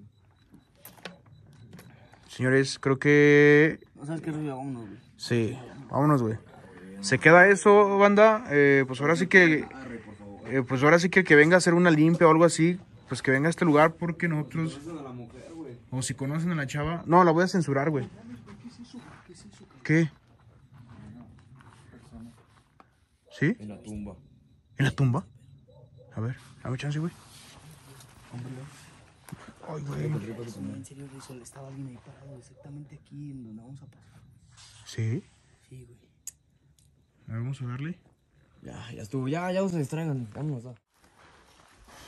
[SPEAKER 2] Señores, creo que...
[SPEAKER 1] No sabes qué rollo, vámonos, güey.
[SPEAKER 2] Sí, vámonos, güey. Se queda eso, banda. Pues ahora sí que... pues ahora sí que el que venga a hacer una limpia o algo así, pues que venga a este lugar porque nosotros... O si conocen a la chava... No, la voy a censurar, güey. ¿Qué? ¿Sí?
[SPEAKER 5] En la tumba.
[SPEAKER 2] ¿En la tumba? A ver, dame chance, güey. Ay, güey.
[SPEAKER 1] En serio, Rizol, estaba alguien ahí parado exactamente aquí en donde vamos a pasar.
[SPEAKER 2] ¿Sí?
[SPEAKER 1] Sí, güey.
[SPEAKER 2] A ver, vamos a darle.
[SPEAKER 5] Ya estuvo. Ya se distraigan. Vámonos,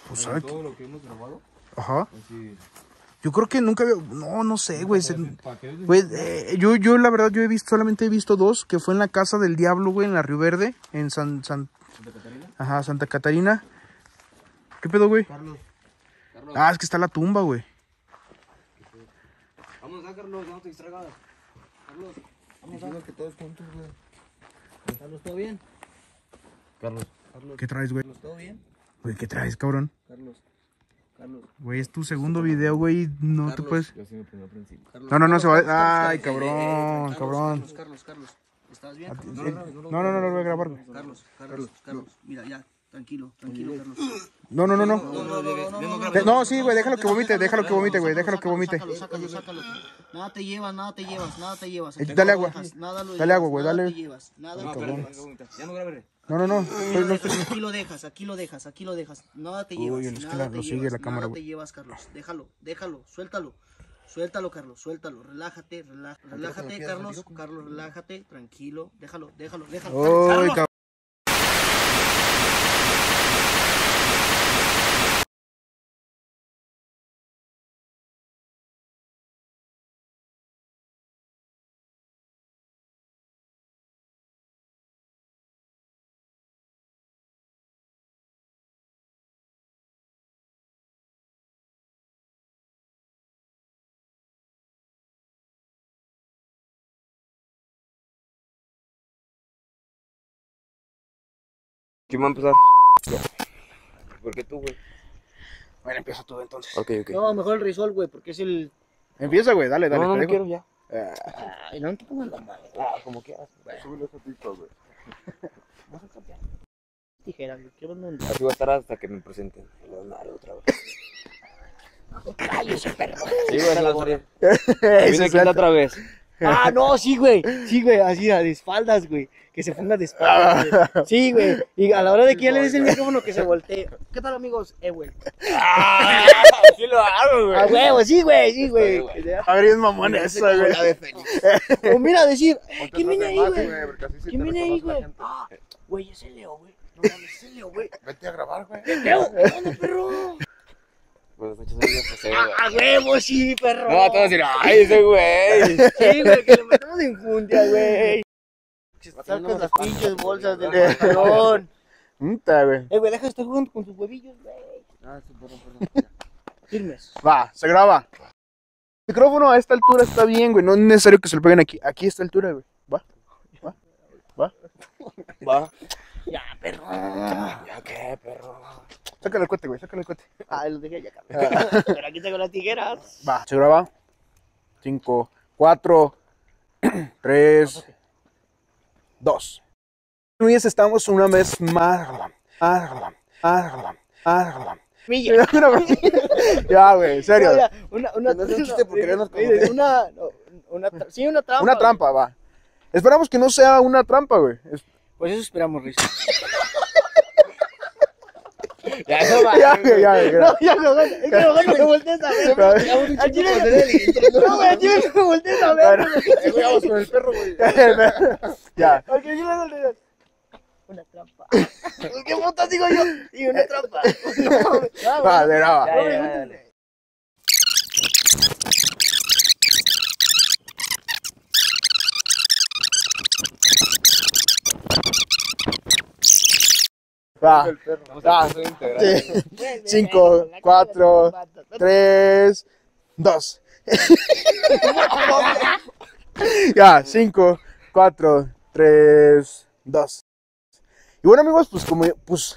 [SPEAKER 2] Pues sabe que...
[SPEAKER 5] Todo lo que hemos grabado,
[SPEAKER 2] Ajá.
[SPEAKER 5] así,
[SPEAKER 2] Yo creo que nunca había... No sé, güey. Güey, yo la verdad, solamente he visto dos, que fue en la Casa del Diablo, güey, en la Río Verde, en ¿Santa
[SPEAKER 5] Catarina?
[SPEAKER 2] Ajá, Santa Catarina. ¿Qué pedo, güey?
[SPEAKER 5] Carlos.
[SPEAKER 2] Ah, es que está la tumba, güey.
[SPEAKER 5] Vamos a Carlos, no te distraigas. Carlos,
[SPEAKER 3] Digo que todos juntos, güey.
[SPEAKER 1] Carlos, ¿todo bien?
[SPEAKER 5] Carlos.
[SPEAKER 2] ¿Qué traes, güey?
[SPEAKER 1] Carlos, ¿todo bien?
[SPEAKER 2] Güey, ¿qué traes, cabrón?
[SPEAKER 1] Carlos.
[SPEAKER 2] Güey, es tu segundo video, güey. No te puedes...
[SPEAKER 5] Yo sí me pongo al principio.
[SPEAKER 2] No, se va... Ay, cabrón, cabrón.
[SPEAKER 1] Carlos. ¿Estás bien?
[SPEAKER 2] No, lo voy a grabar, güey.
[SPEAKER 1] Carlos. Mira, ya. Tranquilo, Carlos.
[SPEAKER 2] No. No, sí, güey, déjalo que vomite, güey. Déjalo que vomite.
[SPEAKER 1] Sácalo. Nada te llevas.
[SPEAKER 2] Dale agua. Dale agua, güey, dale.
[SPEAKER 1] Nada.
[SPEAKER 5] No, espérate, ya no grabé.
[SPEAKER 2] No.
[SPEAKER 1] Aquí lo dejas. Nada te llevas.
[SPEAKER 2] Uy, es que lo sigue la cámara,
[SPEAKER 1] Nada
[SPEAKER 2] güey.
[SPEAKER 1] te llevas, Carlos. Déjalo. Suéltalo, Carlos. Relájate, Carlos. Carlos, relájate. Tranquilo. Déjalo.
[SPEAKER 2] Uy,
[SPEAKER 1] Carlos.
[SPEAKER 2] cabrón.
[SPEAKER 5] ¿Quién va a empezar? ¿Por qué tú, güey?
[SPEAKER 2] Bueno, empieza tú entonces.
[SPEAKER 5] Ok.
[SPEAKER 1] No, mejor el Rizol, güey, porque es el...
[SPEAKER 2] Empieza, güey, dale.
[SPEAKER 5] No,
[SPEAKER 2] te
[SPEAKER 5] no
[SPEAKER 2] dejo.
[SPEAKER 5] quiero ya.
[SPEAKER 1] Ay, no te pongas la mano.
[SPEAKER 5] Como quieras.
[SPEAKER 3] Súbele ese TikTok, güey.
[SPEAKER 1] Tijera, güey, ¿qué onda?
[SPEAKER 5] Así va a estar hasta que me presenten. Leonardo otra vez.
[SPEAKER 1] Cállese, perro.
[SPEAKER 5] Sí, güey, no la
[SPEAKER 2] Ese
[SPEAKER 5] Vine
[SPEAKER 2] es
[SPEAKER 5] aquí otra vez.
[SPEAKER 1] Ah, no, sí, güey, así, de espaldas, güey, que se ponga de espaldas, güey. Sí, güey, y a la hora de que ya le des el micrófono que se voltee. ¿Qué tal, amigos? Güey.
[SPEAKER 5] Sí lo hago, güey.
[SPEAKER 1] Ah, huevo, sí, güey.
[SPEAKER 2] A ver, es mamón eso, güey.
[SPEAKER 1] O mira, decir,
[SPEAKER 3] Ponte
[SPEAKER 1] ¿quién viene ahí,
[SPEAKER 3] atrás de
[SPEAKER 1] güey?
[SPEAKER 3] Mate, porque así sí
[SPEAKER 1] ¿Quién
[SPEAKER 3] te
[SPEAKER 1] viene ahí,
[SPEAKER 3] reconoce
[SPEAKER 1] güey?
[SPEAKER 3] la gente.
[SPEAKER 1] Ah, güey, ese Leo, güey. No mames, ese Leo, güey.
[SPEAKER 3] Vete a grabar, güey.
[SPEAKER 1] Leo, ¿qué onda, perro?
[SPEAKER 5] Pues muchos años pasé, güey.
[SPEAKER 1] A huevo, sí, perro.
[SPEAKER 5] No, te vas a decir, ay, ese güey.
[SPEAKER 1] Sí, güey, que le metemos en juntia, güey. Sacas las pinches bolsas del pantalón.
[SPEAKER 2] Puta, güey.
[SPEAKER 1] Güey, deja de estar jugando con tus huevillos, güey.
[SPEAKER 3] Ah, sí, perdón.
[SPEAKER 1] Firmes.
[SPEAKER 2] Va, se graba. El micrófono a esta altura está bien, güey. No es necesario que se lo peguen aquí. Aquí a esta altura, güey. Va.
[SPEAKER 1] Ya, perro.
[SPEAKER 5] Ya qué, perro.
[SPEAKER 2] Sácale el cohete, güey.
[SPEAKER 1] Ah, lo dejé ya, cabrón. Pero aquí tengo las tijeras.
[SPEAKER 2] Va, se graba. 5, 4, 3, 2. Luis, estamos una vez más.
[SPEAKER 1] Milla.
[SPEAKER 2] Ya, güey, en serio.
[SPEAKER 1] Una
[SPEAKER 4] No es un chiste porque no nos conocen.
[SPEAKER 1] Sí, una trampa.
[SPEAKER 2] Una trampa, va. Esperamos que no sea una trampa, güey.
[SPEAKER 1] Pues eso esperamos, Riz.
[SPEAKER 5] Ya, eso va.
[SPEAKER 2] Ya, güey.
[SPEAKER 1] No, ya no, es que mejor no me voltees a ver. Al chile no, güey, al chile no me voltees a ver.
[SPEAKER 3] Güey, vamos con el perro, güey.
[SPEAKER 2] Ya.
[SPEAKER 1] Porque yo le digo, una trampa. ¿Qué putas digo yo? Y una trampa.
[SPEAKER 2] Va, se graba.
[SPEAKER 1] Dale.
[SPEAKER 2] Va. Va. 5, 4, 3, 2. Ya, 5, 4, 3, 2. Y bueno, amigos, pues como... Pues,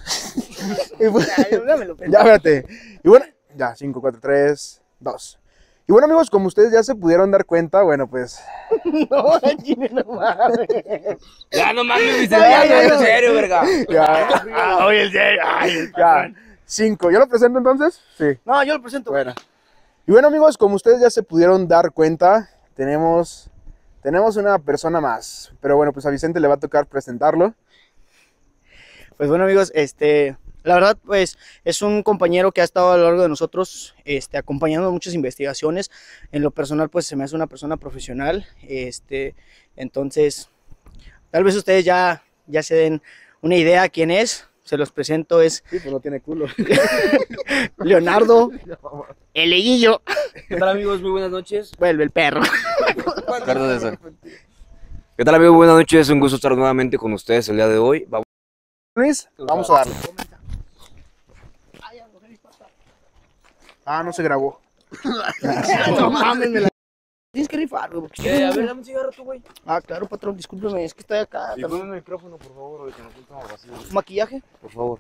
[SPEAKER 2] ya, espérate. Y bueno, ya, 5, 4, 3, 2. Y bueno, amigos, como ustedes ya se pudieron dar cuenta, bueno, pues...
[SPEAKER 1] No, al chile no mames.
[SPEAKER 5] Ya no mames, Vicente, en serio, verga.
[SPEAKER 2] Ya,
[SPEAKER 1] Oye, en serio. Ay,
[SPEAKER 2] ya. 5. ¿Yo lo presento entonces? Sí.
[SPEAKER 1] no, yo lo presento.
[SPEAKER 2] Bueno. Y bueno, amigos, como ustedes ya se pudieron dar cuenta, tenemos una persona más. Pero bueno, pues a Vicente le va a tocar presentarlo.
[SPEAKER 1] Pues bueno, amigos, la verdad, pues es un compañero que ha estado a lo largo de nosotros, acompañando muchas investigaciones. En lo personal, pues se me hace una persona profesional. Entonces, tal vez ustedes ya se den una idea quién es. Se los presento, es
[SPEAKER 2] Sí, pues no tiene culo.
[SPEAKER 1] Leonardo, el Leguillo.
[SPEAKER 5] ¿Qué tal, amigos? Muy buenas noches.
[SPEAKER 1] Vuelve el perro.
[SPEAKER 5] Ricardo César. ¿Qué tal, amigos? Buenas noches. Es un gusto estar nuevamente con ustedes el día de hoy.
[SPEAKER 2] Luis, vamos a darle. Ah, no se grabó.
[SPEAKER 1] No mames, me la... Tienes que rifar, güey.
[SPEAKER 5] A ver, dame un cigarro tú, güey.
[SPEAKER 1] Ah, claro, patrón, discúlpeme, es que estoy acá.
[SPEAKER 5] Y
[SPEAKER 1] también.
[SPEAKER 5] ponme el micrófono, por favor, güey, que nos estamos vacío.
[SPEAKER 1] ¿Maquillaje?
[SPEAKER 5] Por favor.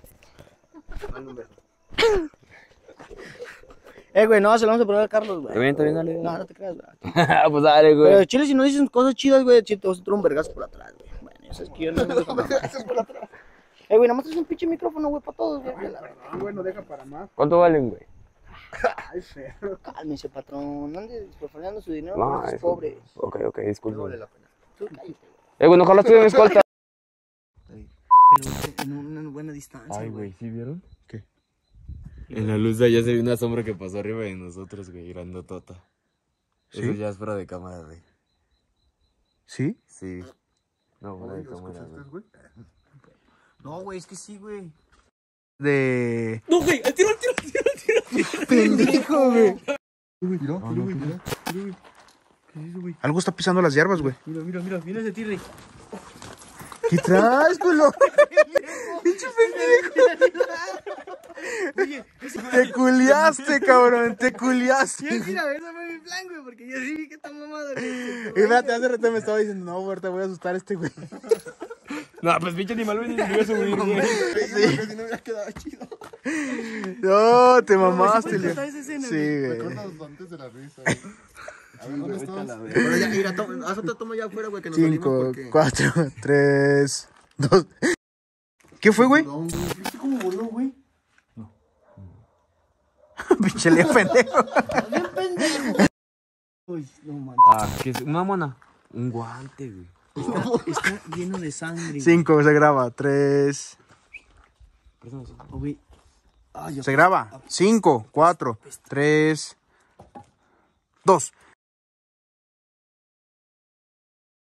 [SPEAKER 1] Güey, no, se lo vamos a poner a Carlos, güey.
[SPEAKER 5] Está bien, dale.
[SPEAKER 1] No, no te creas, güey.
[SPEAKER 5] Pues dale,
[SPEAKER 1] Pero
[SPEAKER 5] güey.
[SPEAKER 1] Chile, si no dices cosas chidas, güey, te vas a traer un vergazo por atrás, güey. Bueno, eso es que yo no me dejo por atrás. Güey, nada más es un pinche micrófono, güey, para todos, güey.
[SPEAKER 2] Bueno, deja para más.
[SPEAKER 5] ¿Cuánto valen, güey?
[SPEAKER 2] Ay, feo.
[SPEAKER 1] Cálmese, patrón. No andes desprofanando su dinero,
[SPEAKER 5] No,
[SPEAKER 1] no, es
[SPEAKER 5] eso-
[SPEAKER 1] pobre.
[SPEAKER 5] Ok, disculpe.
[SPEAKER 1] Tú cállate,
[SPEAKER 5] Bueno, ojalá estuve en mi escolta.
[SPEAKER 1] Pero en una buena distancia,
[SPEAKER 5] Ay, güey, ¿sí vieron?
[SPEAKER 2] ¿Qué?
[SPEAKER 5] En la luz de allá se vio una sombra que pasó arriba de nosotros, güey, grandotota.
[SPEAKER 2] ¿Sí?
[SPEAKER 5] Eso ya es fuera de cámara, güey.
[SPEAKER 2] ¿Sí?
[SPEAKER 5] Sí. No, fuera de cámara, güey.
[SPEAKER 1] No, güey, es que sí, güey.
[SPEAKER 2] De...
[SPEAKER 5] No, güey, tiro.
[SPEAKER 2] Pendejo, güey. Algo está pisando las hierbas, güey.
[SPEAKER 5] Mira, viene ese tirre.
[SPEAKER 2] ¿Qué traes, culo? ¡Pinche pendejo! Te culiaste, cabrón, te culiaste.
[SPEAKER 1] Mira, ese fue mi plan, güey, porque yo sí vi que esta mamada, güey.
[SPEAKER 2] Espérate, hace rato me estaba diciendo, no, ahorita voy a asustar a este güey.
[SPEAKER 5] No, pues pinche animal, güey, ni me iba a subir, güey.
[SPEAKER 4] Si no hubiera quedado chido.
[SPEAKER 2] No, te mamaste,
[SPEAKER 1] ¿Puedes
[SPEAKER 2] Leo.
[SPEAKER 1] contar esa escena,
[SPEAKER 2] Sí, güey.
[SPEAKER 3] antes de la risa. A ver, ¿dónde estás?
[SPEAKER 4] Pero ya, mira, haz otra toma ya afuera, güey, que nos salimos
[SPEAKER 2] 5,
[SPEAKER 4] porque...
[SPEAKER 2] 4, 3, 2. ¿Qué fue, güey?
[SPEAKER 3] No, güey, ¿viste cómo voló, güey?
[SPEAKER 2] Pinche Leo pendejo.
[SPEAKER 1] Uy, no mames.
[SPEAKER 5] Ah, ¿qué es? Una mona. Un guante, güey.
[SPEAKER 1] Está lleno de sangre.
[SPEAKER 2] 5, se graba. 3.
[SPEAKER 1] Oh, güey.
[SPEAKER 2] Se graba. 5, 4, 3, 2.